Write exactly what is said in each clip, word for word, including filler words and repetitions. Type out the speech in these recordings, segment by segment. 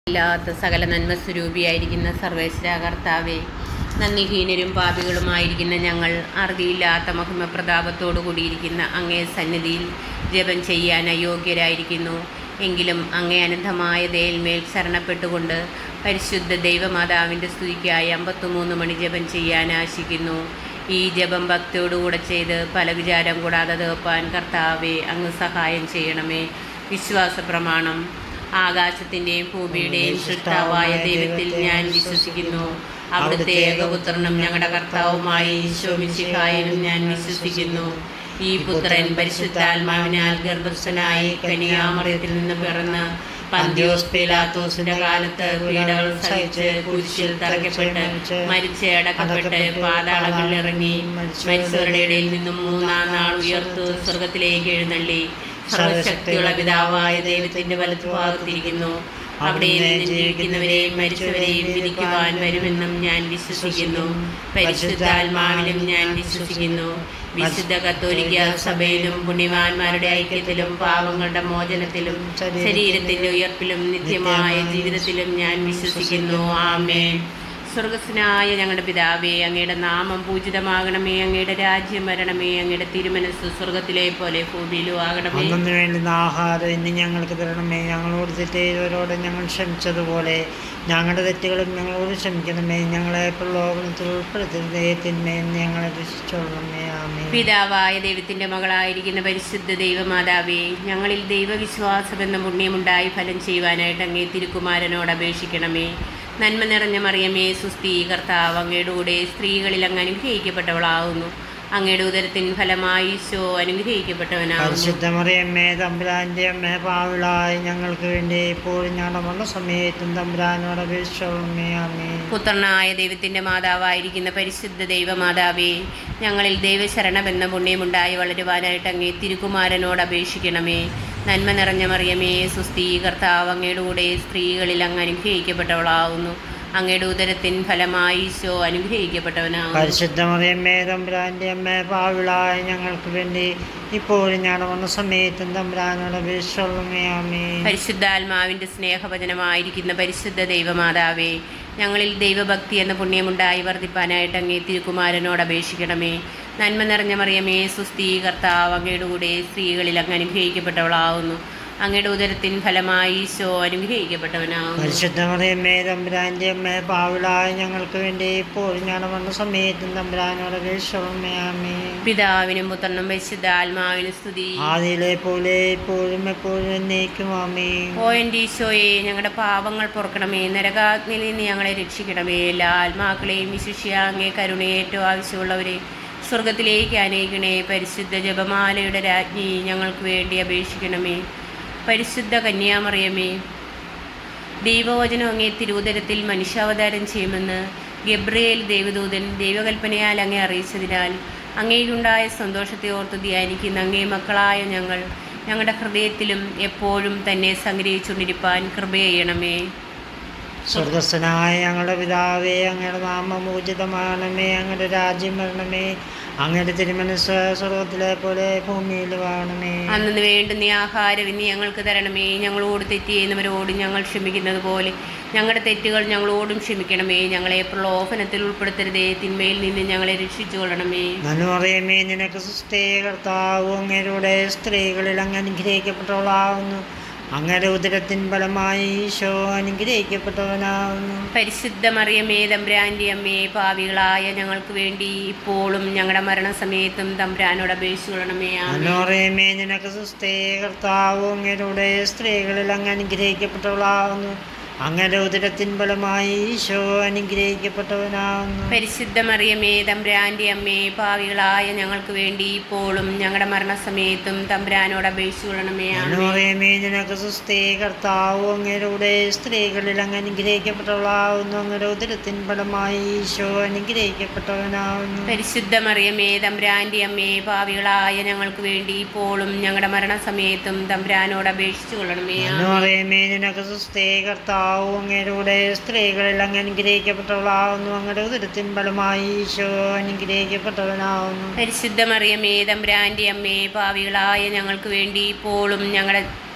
ഇല്ലാത്ത സകല നന്മ സ്വരൂപിയായിരിക്കുന്ന സർവേശ്വര കർത്താവേ, നന്ദിഹീനരും പാപികളുമായിരിക്കുന്ന ഞങ്ങൾ അറുതിയില്ലാത്ത മഹിമ പ്രതാപത്തോടു കൂടിയിരിക്കുന്ന അങ്ങേ സന്നിധിയിൽ ജപം ചെയ്യാൻ അയോഗ്യരായിരിക്കുന്നു. എങ്കിലും അങ്ങേ അനന്തമായ ദയയിന്മേൽ ശരണപ്പെട്ടുകൊണ്ട് പരിശുദ്ധ ദൈവമാതാവിൻ്റെ സ്തുതിക്കായി അമ്പത്തിമൂന്ന് മണി ജപം ചെയ്യാൻ ആശിക്കുന്നു. ഈ ജപം ഭക്തിയോടുകൂടെ ചെയ്ത് പല വിചാരം കൂടാതെ തീർപ്പാൻ കർത്താവേ അങ്ങ് സഹായം ചെയ്യണമേ. വിശ്വാസ പ്രമാണം. ആകാശത്തിൻ്റെയും ഭൂമിയുടെയും സൃഷ്ടാവായ ദൈവത്തിൽ ഞാൻ വിശ്വസിക്കുന്നു. അവിടുത്തെ ഏകപുത്രനും ഞങ്ങളുടെ കർത്താവുമായ ഈശോ മിശിഹായിലും ഞാൻ വിശ്വസിക്കുന്നു. ഈ പുത്രൻ പരിശുദ്ധാത്മാവിനാൽ ഗർഭസ്ഥനായി കന്യാമറിയത്തിൽ നിന്ന് പിറന്ന് പന്തിയോസ് പീലാത്തോസിന്റെ കാലത്ത് പീഡകൾ സഹിച്ച് കുരിശിൽ തറയ്ക്കപ്പെട്ട് മരിച്ച് അടക്കപ്പെട്ട് പാതാളങ്ങളിൽ ഇറങ്ങി മരിച്ചവരുടെ ഇടയിൽ നിന്നും മൂന്നാം നാൾ ഉയർത്തു സ്വർഗത്തിലേക്ക് എഴുന്നള്ളി സർവശക്തിയുള്ള പിതാവായ ദൈവത്തിന്റെ വലത്തുഭാഗത്തിരിക്കുന്നു. അവിടെ നിന്ന് ജീവിക്കുന്നവരെയും മരിച്ചവരെയും വിധിക്കുവാൻ വരുമെന്നും ഞാൻ വിശ്വസിക്കുന്നു. പരിശുദ്ധാത്മാവിലും ഞാൻ വിശ്വസിക്കുന്നു. വിശുദ്ധ കത്തോലിക്ക സഭയിലും പുണ്യവാന്മാരുടെ ഐക്യത്തിലും പാപങ്ങളുടെ മോചനത്തിലും ശരീരത്തിന്റെ ഉയർപ്പിലും നിത്യമായ ജീവിതത്തിലും ഞാൻ വിശ്വസിക്കുന്നു. ആമേൻ. സ്വർഗസ്നായ ഞങ്ങളുടെ പിതാവേ, അങ്ങയുടെ നാമം പൂജിതമാകണമേ. അങ്ങയുടെ രാജ്യം വരണമേ. അങ്ങയുടെ തിരുമനസ് സ്വർഗത്തിലെ പോലെ ഭൂമിയിലും ആകണമേ. അന്നു വേണ്ടുന്ന ആഹാരം ഇന്ന് ഞങ്ങൾക്ക് തരണമേ. ഞങ്ങളോട് തെറ്റ് ചെയ്തവരോട് ഞങ്ങൾ ക്ഷമിച്ചതുപോലെ ഞങ്ങളുടെ തെറ്റുകളും ഞങ്ങളോട് ക്ഷമിക്കണമേ. ഞങ്ങളെ പ്രലോഭനത്തിൽ ഉൾപ്പെടുത്തരുതേ, തിന്മയിൽ ഞങ്ങളെ രക്ഷിച്ചോളണമേ. ആമേൻ. പിതാവായ ദൈവത്തിന്റെ മകളായിരിക്കുന്ന പരിശുദ്ധ ദൈവമാതാവേ, ഞങ്ങളിൽ ദൈവവിശ്വാസം എന്ന പുണ്യമുണ്ടായി ഫലം ചെയ്യുവാനായിട്ട് അങ്ങേ തിരുക്കുമാരനോട് അപേക്ഷിക്കണമേ. നന്മ നിറഞ്ഞ മറിയമേ, സുസ്ഥീ, കർത്താവ് അങ്ങയുടെ കൂടെ സ്ത്രീകളിൽ അങ്ങ് അനുഗ്രഹിക്കപ്പെട്ടവളാകുന്നു. അങ്ങയുടെ ഉദരത്തിൻ ഫലമായി ഈശോ അനുഗ്രഹിക്കപ്പെട്ടവനാകുന്നു. പരിശുദ്ധ മറിയമ്മേ, തമ്പുരാന്റെ അമ്മേ, പാവിളായി ഞങ്ങൾക്ക് വേണ്ടി ഇപ്പോഴും ഞങ്ങളുടെ മരണ സമയത്തും തമ്പുരാനോട് അപേക്ഷിച്ചോളണമേ. ആമേൻ. പുത്രനായ ദൈവത്തിന്റെ മാതാവായിരിക്കുന്ന പരിശുദ്ധ ദൈവമാതാവേ, ഞങ്ങളിൽ ദൈവശരണമെന്ന പുണ്യമുണ്ടായി വളരുവാനായിട്ട് അങ്ങേ തിരുക്കുമാരനോട് അപേക്ഷിക്കണമേ. നന്മ നിറഞ്ഞ മറിയമേ, സുസ്ഥീ, കർത്താവ് അങ്ങയുടെ കൂടെ സ്ത്രീകളിൽ അങ്ങ് അനുഗ്രഹിക്കപ്പെട്ടവളാകുന്നു. അങ്ങയുടെ ഉദരത്തിൻ ഫലമായി ഈശോ അനുഗ്രഹിക്കപ്പെട്ടവനാകുന്നു. പരിശുദ്ധ മറിയമ്മേ, തമ്പുരാന്റെ അമ്മേ, പാവിളായ ഞങ്ങൾക്ക് വേണ്ടി ഇപ്പോഴും ഞങ്ങളുടെ മരണ സമയത്തും തമ്പുരാനോട് അപേക്ഷിച്ചോളണമേ. ആമേൻ. പരിശുദ്ധാത്മാവിന്റെ സ്നേഹവചനമായിരിക്കുന്ന പരിശുദ്ധ ദൈവമാതാവേ, ഞങ്ങളിൽ ദൈവഭക്തി എന്ന പുണ്യമുണ്ടായി വർദ്ധിപ്പാനായിട്ട് അങ്ങേ തിരുക്കുമാരനോട് അപേക്ഷിക്കണമേ. നന്മ നിറഞ്ഞ മറിയമേ, സുസ്ഥീ, കർത്താവ് അങ്ങയുടെ കൂടെ സ്ത്രീകളിൽ അങ്ങ് അനുഗ്രഹിക്കപ്പെട്ടവളാകുന്നു. അങ്ങയുടെ ഉദരത്തിൻ ഫലമായി ഈശോ അനുഗ്രഹിക്കപ്പെട്ടവനാകുന്നു. പരിശുദ്ധ മറിയമ്മേ, തമ്പുരാന്റെ അമ്മേ, പാവിളായ ഞങ്ങൾക്ക് വേണ്ടി ഇപ്പോഴും ഞങ്ങളുടെ മരണ സമയത്തും തമ്പുരാനോട് അപേക്ഷിച്ചോളണമേ. ആമേൻ. പിതാവിനും പുത്രനും പരിശുദ്ധാത്മാവിനും സ്തുതി. ആദിയിലെ പോലെ ഇപ്പോഴും എപ്പോഴും എന്നേക്കും. ആമേൻ. ഓ എൻ്റെ ഈശോയെ, ഞങ്ങളുടെ പാപങ്ങൾ പൊറുക്കണമേ. നരകാഗ്നിയിൽ നിന്ന് ഞങ്ങളെ രക്ഷിക്കണമേ. എല്ലാ ആത്മാക്കളെയും വിശിഷ്യ അങ്ങേ കരുണയെ ഏറ്റവും ആവശ്യമുള്ളവരെ സ്വർഗത്തിലേക്ക് അനയിക്കണേ. പരിശുദ്ധ ജപമാലയുടെ രാജ്ഞി ഞങ്ങൾക്ക് വേണ്ടി അപേക്ഷിക്കണമേ. പരിശുദ്ധ കന്യാമറിയമേ, ദൈവവചനം അങ്ങേ തിരുവുദരത്തിൽ മനുഷ്യാവതാരം ചെയ്യുമെന്ന് ഗബ്രിയേൽ ദൈവദൂതൻ ദൈവകൽപ്പനയാൽ അങ്ങേ അറിയിച്ചതിനാൽ അങ്ങേക്കുണ്ടായ സന്തോഷത്തെ ഓർത്ത് ധ്യാനിക്കുന്ന അങ്ങേ മക്കളായ ഞങ്ങൾ ഞങ്ങളുടെ ഹൃദയത്തിലും എപ്പോഴും തന്നെ സംഗ്രഹിച്ചുകൊണ്ടിരിപ്പാൻ കൃപ ചെയ്യണമേ. സ്വർഗസ്ഥനായ ഞങ്ങളുടെ പിതാവേ, അങ്ങയുടെ നാമം പൂജിതമാകണമേ. അങ്ങയുടെ രാജ്യം വരണമേ. അങ്ങയുടെ തിരുമനസ് സ്വർഗത്തിലെ പോലെ ഭൂമിയിൽ വാണമേ. അന്നു വേണ്ടുന്ന ആഹാരം ഇനി ഞങ്ങൾക്ക് തരണമേ. ഞങ്ങളോട് തെറ്റ് ചെയ്യുന്നവരോട് ഞങ്ങൾ ക്ഷമിക്കുന്നത് പോലെ ഞങ്ങളുടെ തെറ്റുകൾ ഞങ്ങളോടും ക്ഷമിക്കണമേ. ഞങ്ങളെ പ്രലോഭനത്തിൽ ഉൾപ്പെടുത്തരുതേ, തിന്മയിൽ നിന്ന് ഞങ്ങളെ രക്ഷിച്ചുകൊള്ളണമേ. നന്മറിയമേ, നിനക്ക് സുസ്ഥേ, കർത്താവ് അങ്ങയുടെ സ്ത്രീകളിൽ അങ്ങ് അനുഗ്രഹിക്കപ്പെട്ടവളാവുന്നു. അങ്ങയുടെ ഉദരത്തിൻ ഫലമായി ഈശോ അനുഗ്രഹിക്കപ്പെട്ടവനാകുന്നു. പരിശുദ്ധ മറിയമേ, തമ്പുരാന്റെ അമ്മേ, പാപികളായ ഞങ്ങൾക്ക് വേണ്ടി ഇപ്പോഴും ഞങ്ങളുടെ മരണസമയത്തും തമ്പുരാനോട് അപേക്ഷിച്ചുകൊള്ളണമേ. നന്മറിയമേ, നിനക്ക് സുസ്ഥേ, കർത്താവ് അങ്ങയുടെ സ്ത്രീകളിൽ അങ്ങ് അനുഗ്രഹിക്കപ്പെട്ടവളാകുന്നു. അങ്ങയുടെ ഉദരത്തിൻ ഫലമായി ഈശോ അനുഗ്രഹിക്കപ്പെട്ടവനാകുന്നു. പരിശുദ്ധ മറിയമേ, തമ്പുരാന്റെ അമ്മേ, പാപികളായ ഞങ്ങൾക്ക് വേണ്ടി ഇപ്പോഴും ഞങ്ങളുടെ മരണസമയത്തും തമ്പുരാനോട് അപേക്ഷിച്ചുകൊള്ളണമേ. നന്മറിയമേ, നിനക്ക് സുസ്ഥേ, കർത്താവ് അങ്ങയുടെ സ്ത്രീകളിൽ അങ്ങ് അനുഗ്രഹിക്കപ്പെട്ടവളാകുന്നു. അങ്ങയുടെ ഉദരത്തിൻ ഫലമായി ഈശോ അനുഗ്രഹിക്കപ്പെട്ടവനാകുന്നു. പരിശുദ്ധ മറിയമേ, തമ്പുരാന്റെ അമ്മേ, പാപികളായ ഞങ്ങൾക്ക് വേണ്ടി ഇപ്പോഴും ഞങ്ങളുടെ മരണസമയത്തും തമ്പുരാനോട് അപേക്ഷിച്ചുകൊള്ളണമേ. നന്മറിയമേ, നിനക്ക് സുസ്ഥേ, കർത്താവ് അങ്ങയുടെ സ്ത്രീകളിൽ അങ്ങ് അനുഗ്രഹിക്കപ്പെട്ടവളാകുന്നു. അങ്ങയുടെ ഉദരത്തിൻ ഫലമായി ഈശോ അനുഗ്രഹിക്കപ്പെട്ടവനാകുന്നു. പരിശുദ്ധ മറിയമേ, തമ്പുരാന്റെ അമ്മേ, പാപികളായ ഞങ്ങൾക്ക് വേണ്ടി ഇപ്പോഴും ഞങ്ങളുടെ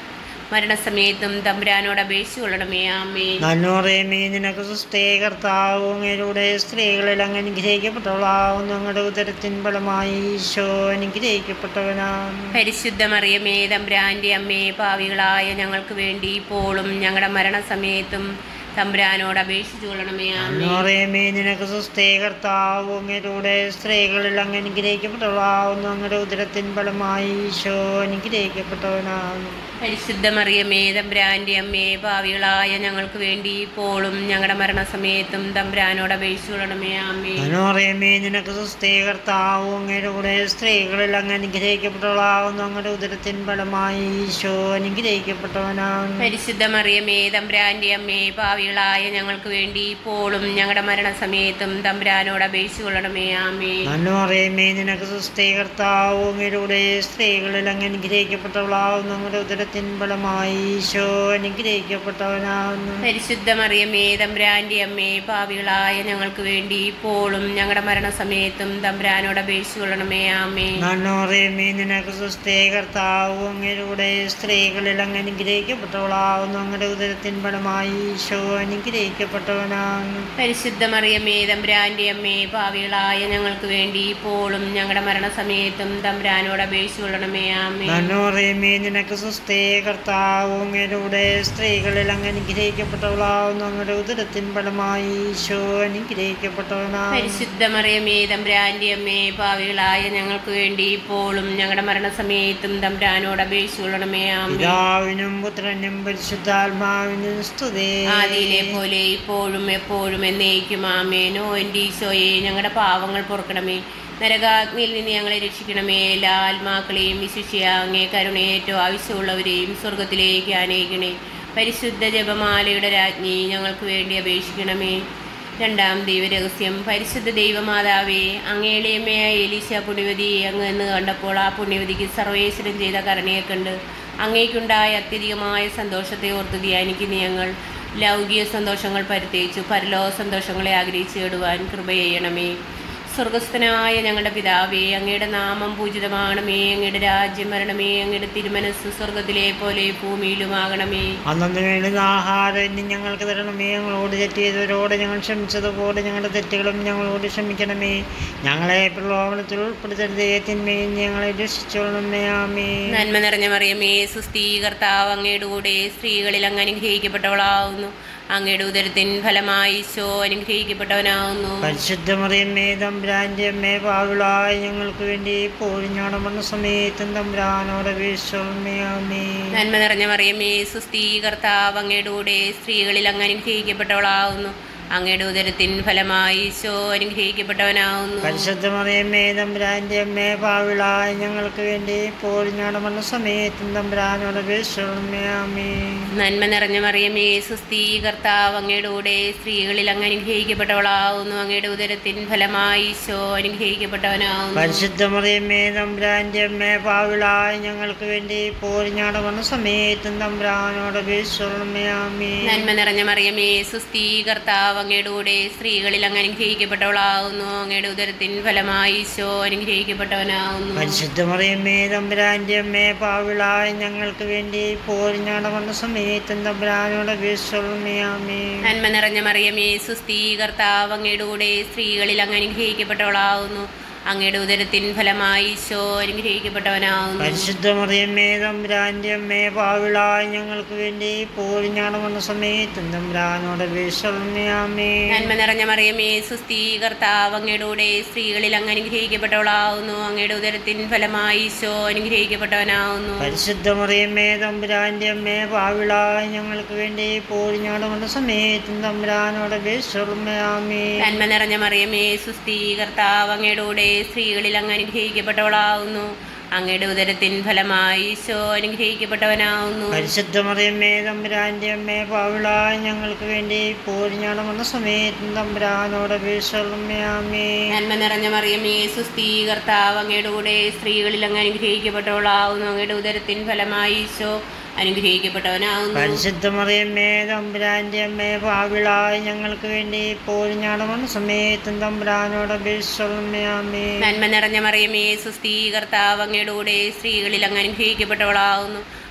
മരണസമയത്തും തമ്പുരാനോട് അപേക്ഷിച്ചു കൊള്ളണമേ. ആമേൻ. നന്മറിയമേ, നിനക്ക് സുസ്ഥേ, കർത്താവ് അങ്ങയുടെ സ്ത്രീകളിൽ അങ്ങ് അനുഗ്രഹിക്കപ്പെട്ടവളാവുന്നു. അങ്ങയുടെ ഉദരത്തിൻ ഫലമായി ഈശോ അനുഗ്രഹിക്കപ്പെട്ടവനാണ്. പരിശുദ്ധ മറിയമേ, തമ്പുരാന്റെ അമ്മേ, പാവികളായ ഞങ്ങൾക്ക് വേണ്ടി ഇപ്പോഴും ഞങ്ങളുടെ മരണസമയത്തും തമ്പുരാനോട് അപേക്ഷിച്ചു കൊള്ളണമേ. നന്മറിയമേ, നിനക്ക് സുസ്ഥേ, കർത്താവ് അങ്ങയുടെ സ്ത്രീകളിൽ അങ്ങ് അനുഗ്രഹിക്കപ്പെട്ടവളാവുന്നു. അങ്ങയുടെ ഉദരത്തിൻ ഫലമായി ഈശോ അനുഗ്രഹിക്കപ്പെട്ടവനാണ്. പരിശുദ്ധ മറിയമേ, തമ്പുരാന്റെ അമ്മേ, പാവികളായ ഞങ്ങൾക്ക് വേണ്ടി ഇപ്പോഴും ഞങ്ങളുടെ മരണസമയത്തും തമ്പുരാനോട് അപേക്ഷിച്ചു കൊള്ളണമേ. ആമേൻ. നന്മറിയമേ, നിനക്ക് സുസ്ഥേ, കർത്താവ് അങ്ങയുടെ സ്ത്രീകളിൽ അങ്ങ് അനുഗ്രഹിക്കപ്പെട്ടവളാവുന്നു. അങ്ങയുടെ ഉദരത്തിൻ ഫലമായി ഈശോ അനുഗ്രഹിക്കപ്പെട്ടവനാണ്. പരിശുദ്ധ മറിയമേ, തമ്പുരാന്റെ അമ്മേ, പാവികളായ ഞങ്ങൾക്ക് വേണ്ടി ഇപ്പോഴും ഞങ്ങളുടെ മരണസമയത്തും തമ്പുരാനോട് അപേക്ഷിച്ചു കൊള്ളണമേ. ആമേൻ. നന്മറിയമേ, നിനക്ക് സുസ്ഥേ, കർത്താവ് അങ്ങയുടെ സ്ത്രീകളിൽ അങ്ങ് അനുഗ്രഹിക്കപ്പെട്ടവളാവുന്നു. അങ്ങയുടെ ഉദരത്തിൻ ഫലമായി ഈശോ അനുഗ്രഹിക്കപ്പെട്ടവനാകുന്നു. പരിശുദ്ധ മറിയമേ, തമ്പുരാന്റെ അമ്മേ, പാവികളായ ഞങ്ങൾക്ക് വേണ്ടി ഇപ്പോഴും ഞങ്ങളുടെ മരണസമയത്തും തമ്പുരാനോട് അപേക്ഷിച്ചു കൊള്ളണമേ. ആമേൻ. നന്മറിയമേ, നിനക്ക് സുസ്ഥേ, കർത്താവ് അങ്ങയുടെ സ്ത്രീകളിൽ അങ്ങ് അനുഗ്രഹിക്കപ്പെട്ടവളാവുന്നു. അങ്ങയുടെ ഉദരത്തിൻ ഫലമായി ഈശോ അനുഗ്രഹിക്കപ്പെട്ടവനാണ്. പരിശുദ്ധ മറിയമേ, തമ്പുരാന്റെ അമ്മേ, പാവികളായ ഞങ്ങൾക്ക് വേണ്ടി ഇപ്പോഴും ഞങ്ങളുടെ മരണസമയത്തും തമ്പുരാനോട് അപേക്ഷിച്ചു കൊള്ളണമേ. ആമേൻ. നന്മറിയമേ, നിനക്ക് സുസ്ഥേ, കർത്താവ് അങ്ങയുടെ സ്ത്രീകളിൽ അങ്ങ് അനുഗ്രഹിക്കപ്പെട്ടവളാവുന്നു. അങ്ങയുടെ ഉദരത്തിൻ ഫലമായി ഈശോ അനുഗ്രഹിക്കപ്പെട്ടവനാണ്. പരിശുദ്ധ മറിയമേ, തമ്പുരാന്റെ അമ്മേ, പാവികളായ ഞങ്ങൾക്ക് വേണ്ടി ഇപ്പോഴും ഞങ്ങളുടെ മരണസമയത്തും തമ്പുരാനോട് അപേക്ഷിച്ചു കൊള്ളണമേ. ആമേൻ. പിതാവിനും പുത്രനും പരിശുദ്ധാത്മാവിനും സ്തുതി. ആദിയിലെ പോലെ ഇപ്പോഴും എപ്പോഴും എന്നേക്കും. ആമേൻ. ഓ എൻ്റെ ഈശോയെ, ഞങ്ങളുടെ പാവങ്ങൾ പൊറുക്കണമേ, നരകാഗ്നിയിൽ നിന്ന് ഞങ്ങളെ രക്ഷിക്കണമേ. എല്ലാ ആത്മാക്കളെയും വിശിഷ്യ അങ്ങേ കരുണയേറ്റവും ആവശ്യമുള്ളവരെയും സ്വർഗത്തിലേക്ക് ആനയിക്കണേ. പരിശുദ്ധ ജപമാലയുടെ രാജ്ഞി, ഞങ്ങൾക്ക് വേണ്ടി അപേക്ഷിക്കണമേ. രണ്ടാം ദൈവരഹസ്യം. പരിശുദ്ധ ദൈവമാതാവേ, അങ്ങയുടെ അമ്മയായ എലീശ പുണ്യവതി അങ്ങ് എന്ന് കണ്ടപ്പോൾ ആ പുണ്യവതിക്ക് സർവേശ്വരൻ ചെയ്ത കരുണയെ കണ്ട് അങ്ങേക്കുണ്ടായ അത്യധികമായ സന്തോഷത്തെ ഓർത്ത് ധ്യാനിക്കുന്ന ഞങ്ങൾ ലൗകിക സന്തോഷങ്ങൾ പരിത്യജിച്ചു പരലോക സന്തോഷങ്ങളെ ആഗ്രഹിച്ചു നേടുവാൻ കൃപ ചെയ്യണമേ. സ്വർഗസ്ഥനായ ഞങ്ങളുടെ പിതാവേ, അങ്ങയുടെ നാമം പൂജിതമാണമേ. അങ്ങയുടെ രാജ്യം വരണമേ. അങ്ങയുടെ തിരുമനസ് സ്വർഗത്തിലെ പോലെ ഭൂമിയിലുമാകണമേ. അന്നു വേണ്ടുന്ന ആഹാരം ഇനി ഞങ്ങൾക്ക് തരണമേ. ഞങ്ങളോട് തെറ്റ് ചെയ്തവരോട് ഞങ്ങൾ ക്ഷമിച്ചതുപോലെ ഞങ്ങളുടെ തെറ്റുകളും ഞങ്ങളോട് ക്ഷമിക്കണമേ. ഞങ്ങളെ പ്രലോഭനത്തിൽ ഉൾപ്പെടുത്തരുതേ, തിന്മയിൽ ഞങ്ങളെ രക്ഷിച്ചോളണമേ. ആമേൻ. നന്മ നിറഞ്ഞ മറിയമേ, സുസ്ഥീ, കർത്താവ് അങ്ങയുടെ കൂടെ സ്ത്രീകളിൽ അങ്ങ് അനുഗ്രഹിക്കപ്പെട്ടവളാവുന്നു. അങ്ങയുടെ ഉദരത്തിൻ ഫലമായി ഈശോ അനുഗ്രഹിക്കപ്പെട്ടവനാവുന്നു. പരിശുദ്ധ മറിയമേ, തമ്പുരാന്റെ അമ്മേ, പാവികളായ ഞങ്ങൾക്ക് വേണ്ടി ഇപ്പോഴും ഞങ്ങളുടെ മരണസമയത്തും തമ്പുരാനോട് അപേക്ഷിച്ചോളണമേ. ആമേൻ. നന്മ നിറഞ്ഞ മറിയമേ, സുസ്ഥീ, കർത്താവ് അങ്ങയുടെ കൂടെ സ്ത്രീകളിൽ അങ്ങ് അനുഗ്രഹിക്കപ്പെട്ടവളാവുന്നു. അങ്ങയുടെ ഉദരത്തിൻ ഫലമായി ഈശോ അനുഗ്രഹിക്കപ്പെട്ടവനാവുന്നു. പരിശുദ്ധ മറിയമേ, തമ്പുരാന്റെ അമ്മേ, പാവികളായ ഞങ്ങൾക്ക് വേണ്ടി ഇപ്പോഴും ഞങ്ങളുടെ മരണസമയത്തും തമ്പുരാനോട് അപേക്ഷിച്ചോളണമേ. ആമേൻ. നന്മ നിറഞ്ഞ മറിയമേ, സുസ്ഥീ, കർത്താവ് അങ്ങയുടെ കൂടെ സ്ത്രീകളിൽ അങ്ങ് അനുഗ്രഹിക്കപ്പെട്ടവളാവുന്നു. അങ്ങയുടെ ഉദരത്തിൻ ഫലമായി ഈശോ അനുഗ്രഹിക്കപ്പെട്ടവനാവുന്നു. പരിശുദ്ധ മറിയമേ, തമ്പുരാന്റെ അമ്മേ, പാവികളായ ഞങ്ങൾക്ക് വേണ്ടി ഇപ്പോഴും ഞങ്ങളുടെ മരണസമയത്തും തമ്പുരാനോട് അപേക്ഷിച്ചോളണമേ. ആമേൻ. നന്മ നിറഞ്ഞ മറിയമേ, സുസ്ഥീ, കർത്താവ് അങ്ങയുടെ കൂടെ സ്ത്രീകളിൽ അങ്ങ് അനുഗ്രഹിക്കപ്പെട്ടവളാവുന്നു. അങ്ങയുടെ ഉദരത്തിൻ ഫലമായി ഈശോ അനുഗ്രഹിക്കപ്പെട്ടവനാവുന്നു. പരിശുദ്ധ മറിയമേ, തമ്പുരാന്റെ അമ്മേ, പാവികളായ ഞങ്ങൾക്ക് വേണ്ടി ഇപ്പോഴും ഞങ്ങളുടെ മരണസമയത്തും തമ്പുരാനോട് അപേക്ഷിച്ചോളണമേ. ആമേൻ. നന്മ നിറഞ്ഞ മറിയമേ, സുസ്ഥീ, കർത്താവ് അങ്ങയുടെ കൂടെ സ്ത്രീകളിൽ അങ്ങ് അനുഗ്രഹിക്കപ്പെട്ടവളാവുന്നു. അങ്ങയുടെ ഉദരത്തിൻ ഫലമായി ഈശോ അനുഗ്രഹിക്കപ്പെട്ടവനാവുന്നു. പരിശുദ്ധ മറിയമേ, തമ്പുരാന്റെ അമ്മേ, പാവികളായ ഞങ്ങൾക്ക് വേണ്ടി ഇപ്പോഴും ഞങ്ങളുടെ മരണസമയത്തും തമ്പുരാനോട് അപേക്ഷിച്ചോളണമേ. ആമേൻ. നന്മ നിറഞ്ഞ മറിയമേ, സുസ്ഥീ, കർത്താവ് അങ്ങയുടെ കൂടെ സ്ത്രീകളിൽ അങ്ങ് അനുഗ്രഹിക്കപ്പെട്ടവളാവുന്നു. അങ്ങയുടെ ഉദരത്തിൻ ഫലമായി ഈശോ അനുഗ്രഹിക്കപ്പെട്ടവനാവുന്നു. പരിശുദ്ധ മറിയമേ, തമ്പുരാന്റെ അമ്മേ, പാവികളായ ഞങ്ങൾക്ക് വേണ്ടി ഇപ്പോഴും ഞങ്ങളുടെ മരണസമയത്തും തമ്പുരാനോട് അപേക്ഷിച്ചോളണമേ. ആമേൻ. നന്മ നിറഞ്ഞ മറിയമേ, സുസ്ഥീ, കർത്താവ് അങ്ങയുടെ കൂടെ സ്ത്രീകളിൽ അങ്ങ് അനുഗ്രഹിക്കപ്പെട്ടവളാവുന്നു. അങ്ങയുടെ ഉദരത്തിൻ ഫലമായി ഈശോ അനുഗ്രഹിക്കപ്പെട്ടവനാവുന്നു. പരിശുദ്ധ മറിയമേ, തമ്പുരാന്റെ അമ്മേ, പാവികളായ ഞങ്ങൾക്ക് വേണ്ടി ഇപ്പോഴും ഞങ്ങളുടെ മരണസമയത്തും തമ്പുരാനോട് അപേക്ഷിച്ചോളണമേ. ആമേൻ. നന്മ നിറഞ്ഞ മറിയമേ, സുസ്ഥീ, കർത്താവ് അങ്ങയുടെ കൂടെ സ്ത്രീകളിൽ അങ്ങ് അനുഗ്രഹിക്കപ്പെട്ടവളാവുന്നു. അങ്ങയുടെ ഉദരത്തിൻ ഫലമായി ഈശോ അനുഗ്രഹിക്കപ്പെട്ടവനാവുന്നു. പരിശുദ്ധ മറിയമേ, തമ്പുരാന്റെ അമ്മേ, പാവികളായ ഞങ്ങൾക്ക് വേണ്ടി ഇപ്പോഴും ഞങ്ങളുടെ മരണസമയത്തും തമ്പുരാനോട് അപേക്ഷിച്ചോളണമേ. ആമേൻ. നന്മ നിറഞ്ഞ മറിയമേ, സുസ്ഥീ, കർത്താവ് അങ്ങയുടെ കൂടെ സ്ത്രീകളിൽ അങ്ങ് അനുഗ്രഹിക്കപ്പെട്ടവളാവുന്നു.